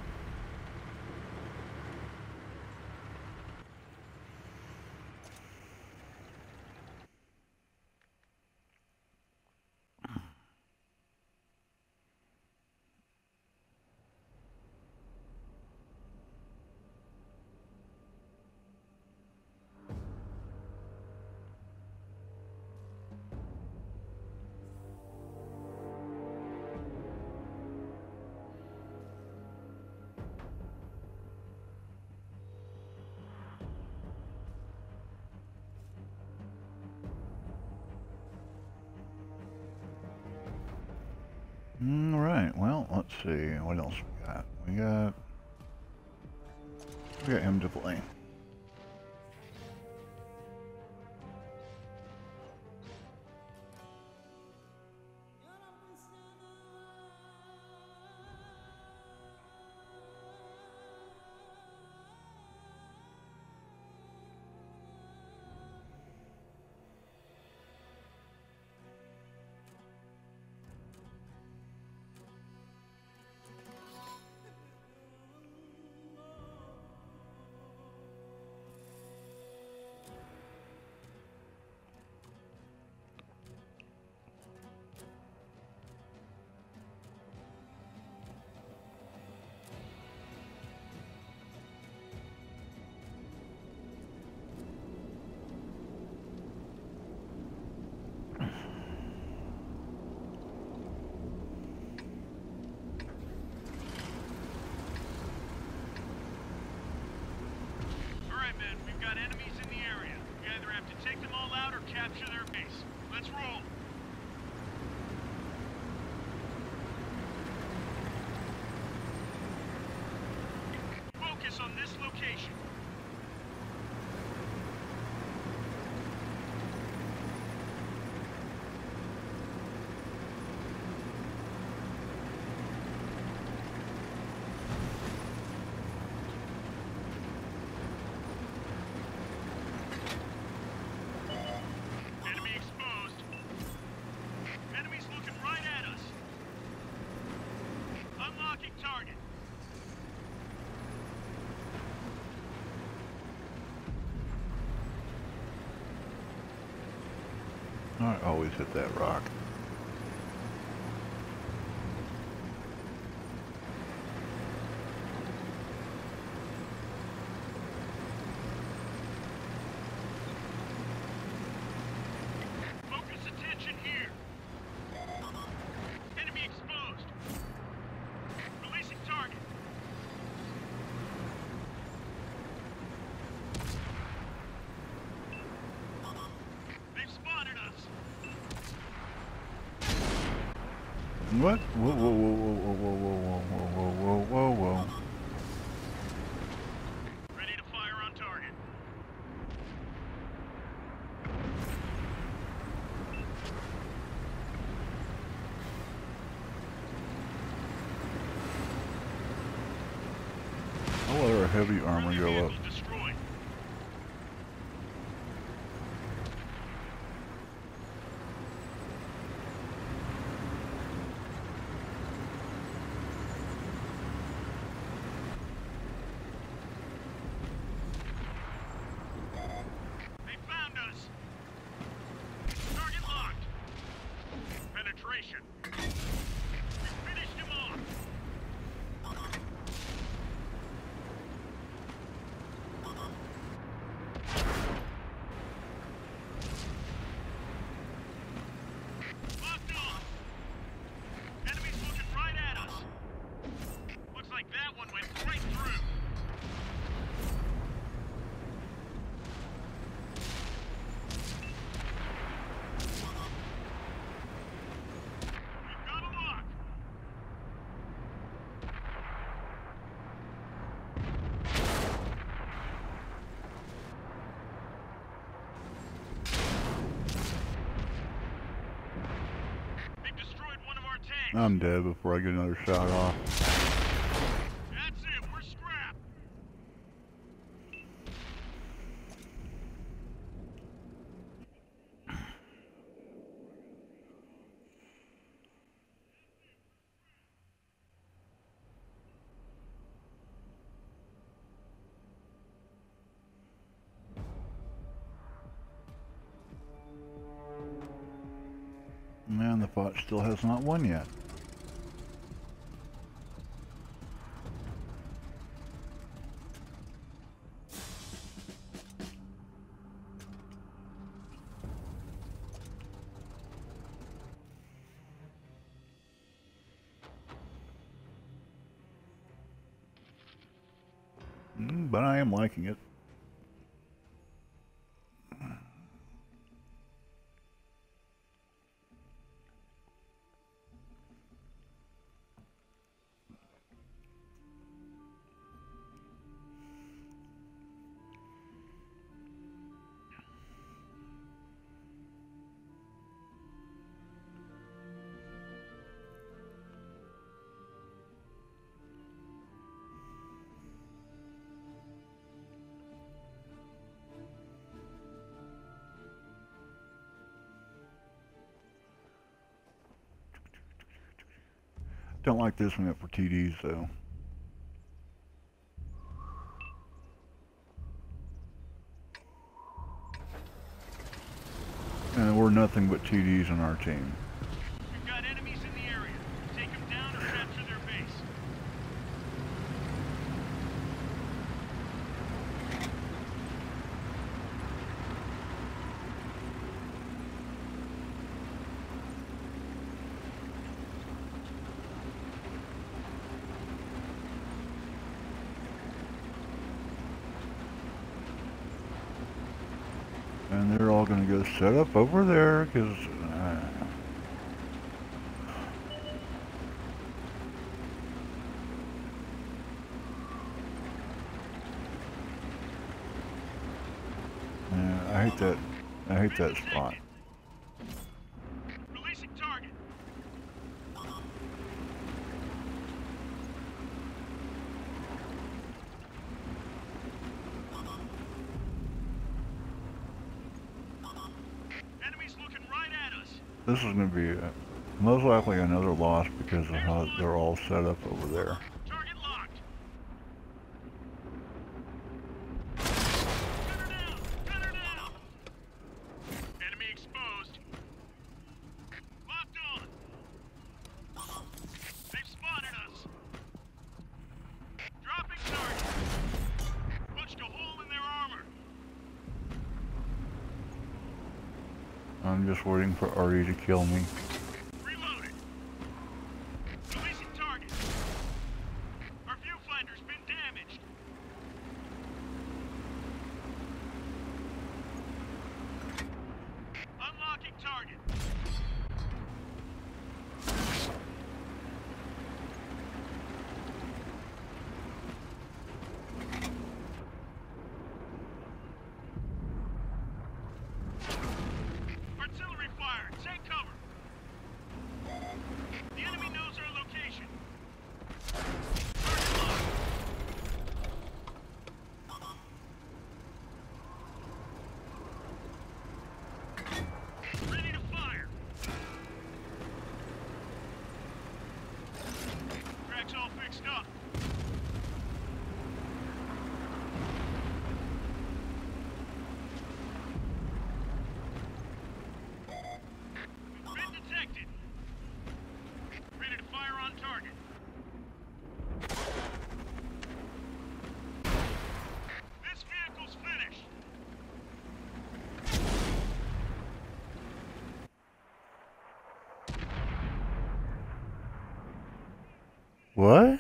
All right, well, let's see, what else we got? We got, we got him to play. got enemies in the area. We either have to take them all out or capture their base. Let's roll. I always hit that rock. Focus attention here. Enemy exposed. Releasing target. They've spotted us. What? Whoa, whoa, whoa, whoa, whoa, whoa, whoa, whoa, whoa, whoa, whoa. Ready to fire on target. I'll let our heavy armor Friendly go up. vehicle destroyed. They found us. Target locked. Penetration. We finished him off. Locked on. Enemies looking right at us. Looks like that one went right through. We've got a lock. They've destroyed one of our tanks. I'm dead before I get another shot off. That's it. We're scrapped. Man, the fight still has not won yet. Mm, but I am liking it. Don't like this one up for T Ds though. And we're nothing but T Ds on our team. We've got enemies in the area. Take them down or capture their base. And they're all going to go set up over there because uh, yeah, I hate that. I hate that spot. Releasing target. Enemies looking right at us. This is going to be uh, most likely another loss because of how they're all set up over there. Target locked. Gunner down. Gunner down. Enemy exposed. I'm just waiting for Artie to kill me. Reloaded. Releasing target. Our viewfinder's been damaged. Unlocking target. Artillery fire. Take cover. The enemy knows our location. Target locked. Ready to fire. Track's all fixed up. Been detected. Ready to fire on target. This vehicle's finished. What?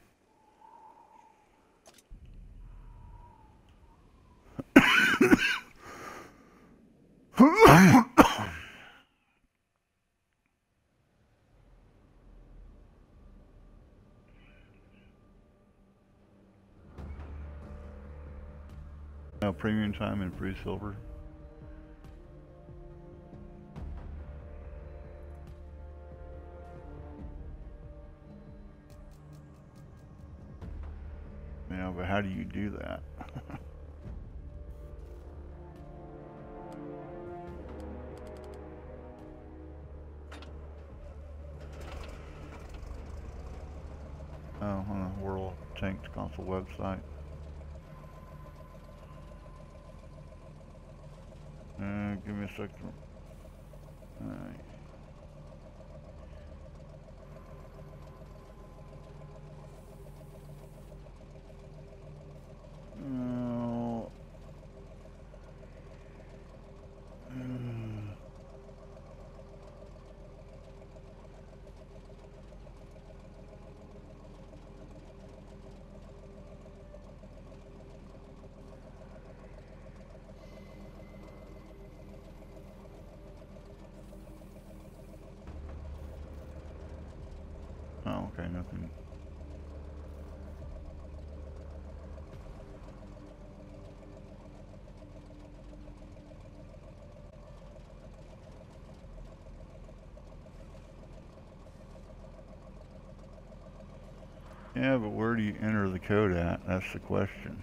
Now premium time and free silver. Yeah, but how do you do that? Oh, on the World Tanks Console website. Uh, give me a second. Alright. Oh. Mm. Oh, okay, nothing. Yeah, but where do you enter the code at? That's the question.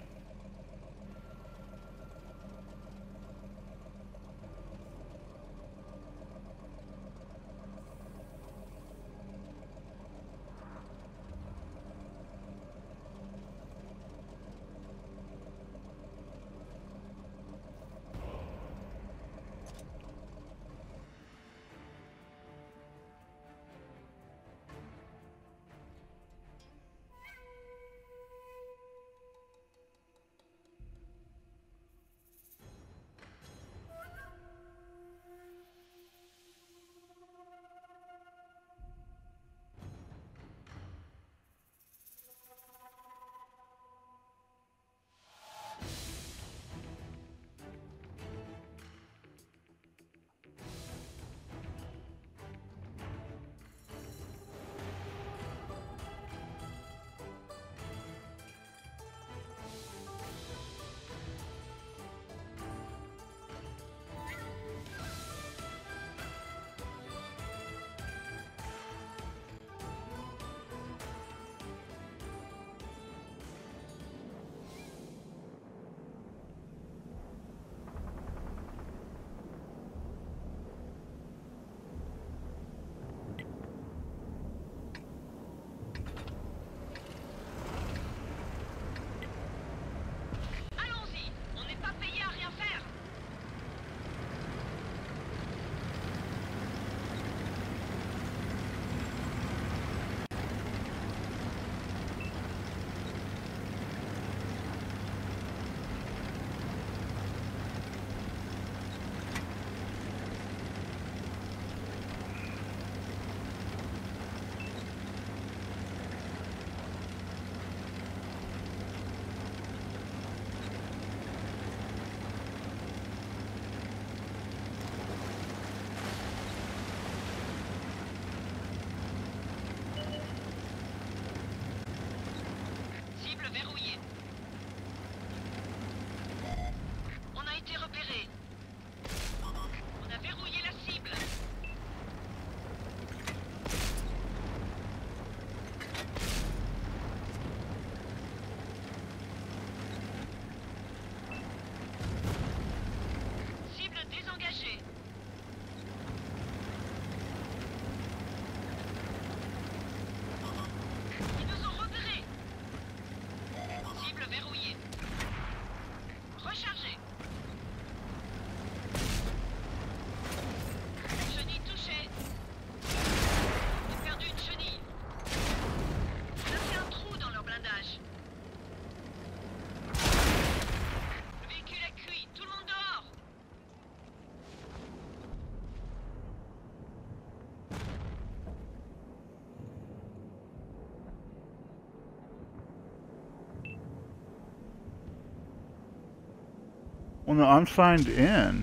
Well, no, I'm signed in.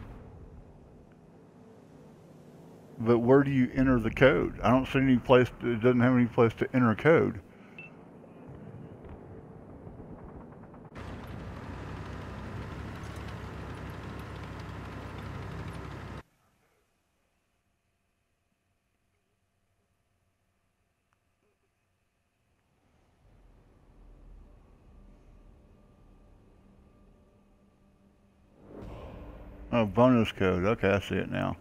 But where do you enter the code? I don't see any place, to, it doesn't have any place to enter code. Oh, bonus code. Okay, I see it now.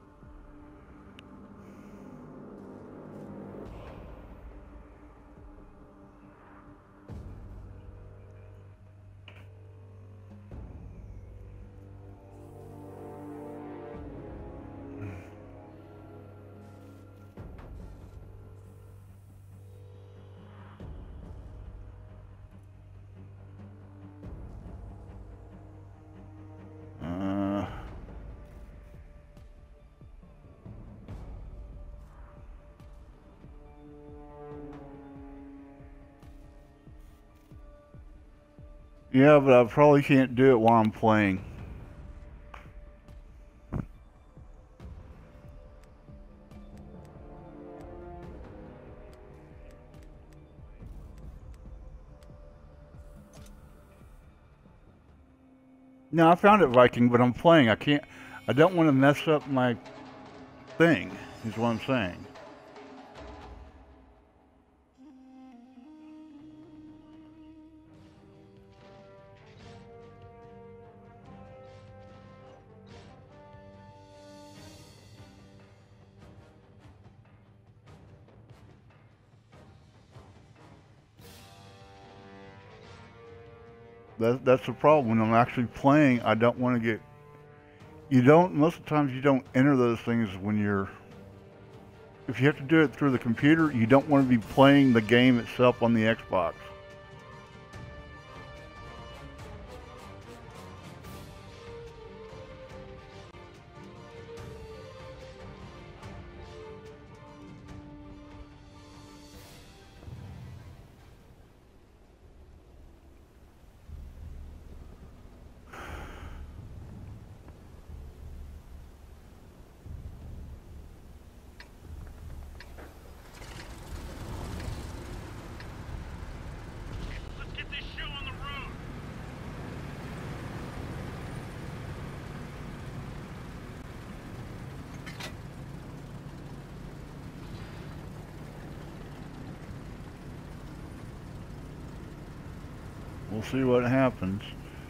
Yeah, but I probably can't do it while I'm playing. No, I found it, Viking, but I'm playing. I can't, I don't want to mess up my thing, is what I'm saying. That, that's the problem. When I'm actually playing, I don't want to get... You don't... Most of the times you don't enter those things when you're... If you have to do it through the computer, you don't want to be playing the game itself on the Xbox. We'll see what happens.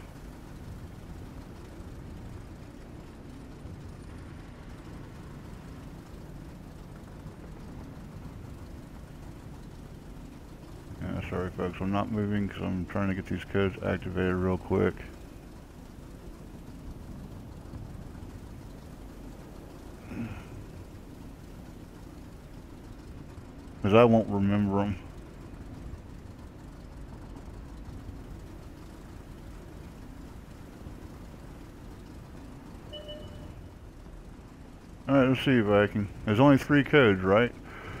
Yeah, sorry folks, I'm not moving because I'm trying to get these codes activated real quick. Because I won't remember them. Alright, let's see if I can. There's only three codes, right?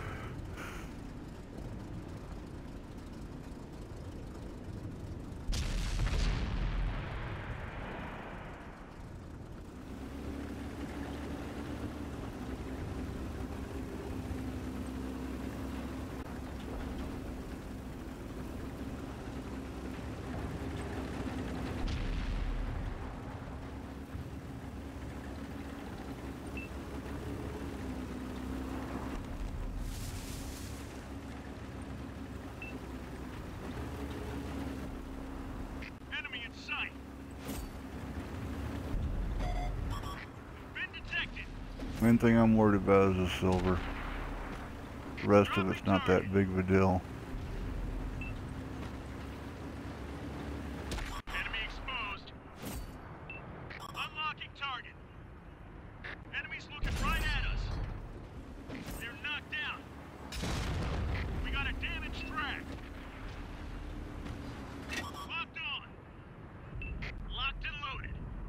Main thing I'm worried about is the silver. The rest of it's not that big of a deal. Enemy exposed. Unlocking target. Enemies looking right at us. They're knocked down. We got a damaged track. Locked on. Locked and loaded.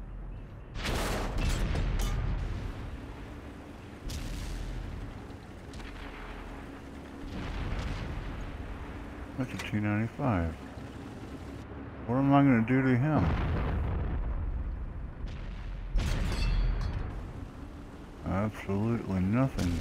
That's a T ninety-five. What am I going to do to him? Absolutely nothing.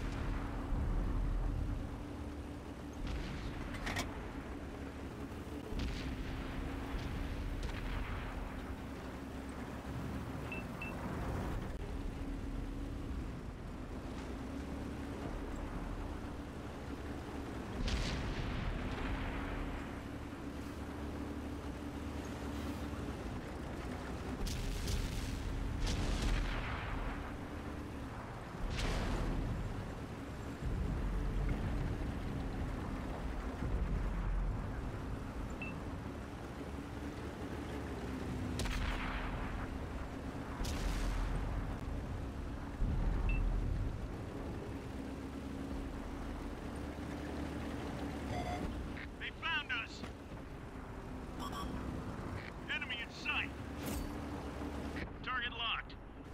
They found us! Enemy in sight! Target locked.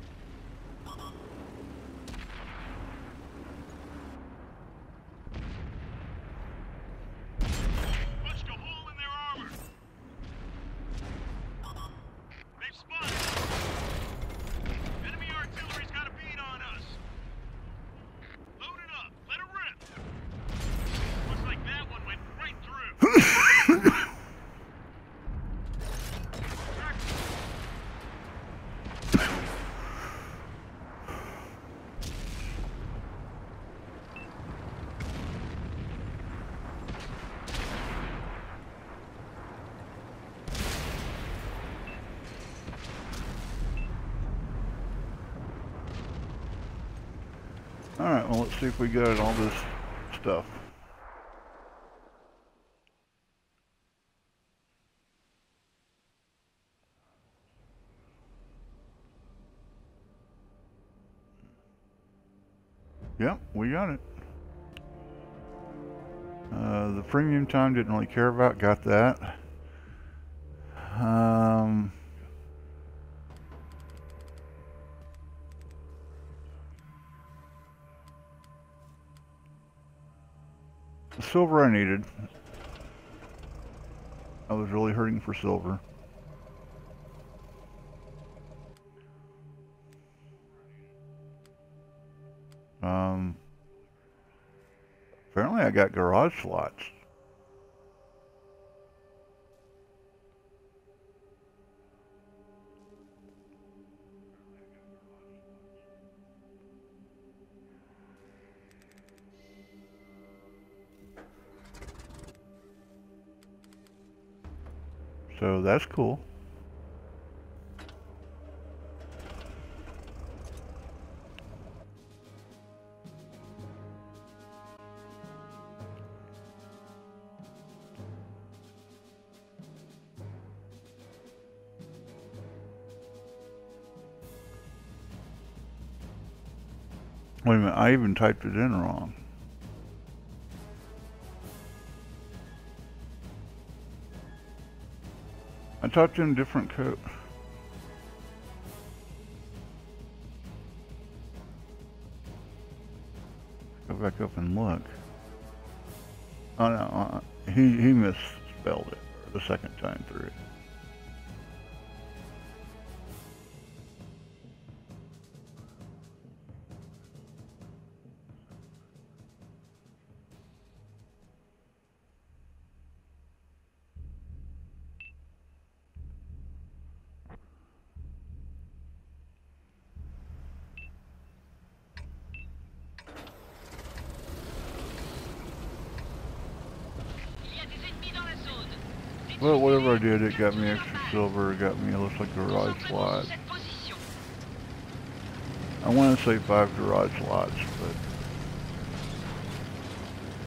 Punched a hole in their armor. They've spotted us. Enemy artillery's got a bead on us. Load it up. Let it rip. Looks like that one went right through. Alright, well, let's see if we got all this stuff. Yep, we got it. Uh, the premium time didn't really care about, got that. Um... The silver I needed. I was really hurting for silver. Um, apparently I got garage slots. So that's cool. Wait a minute, I even typed it in wrong. I typed in different code. Go back up and look. Oh no, uh, he, he misspelled it the second time through. Well, whatever I did, it got me extra silver, it got me, it looks like a garage slot. I want to say five garage slots, but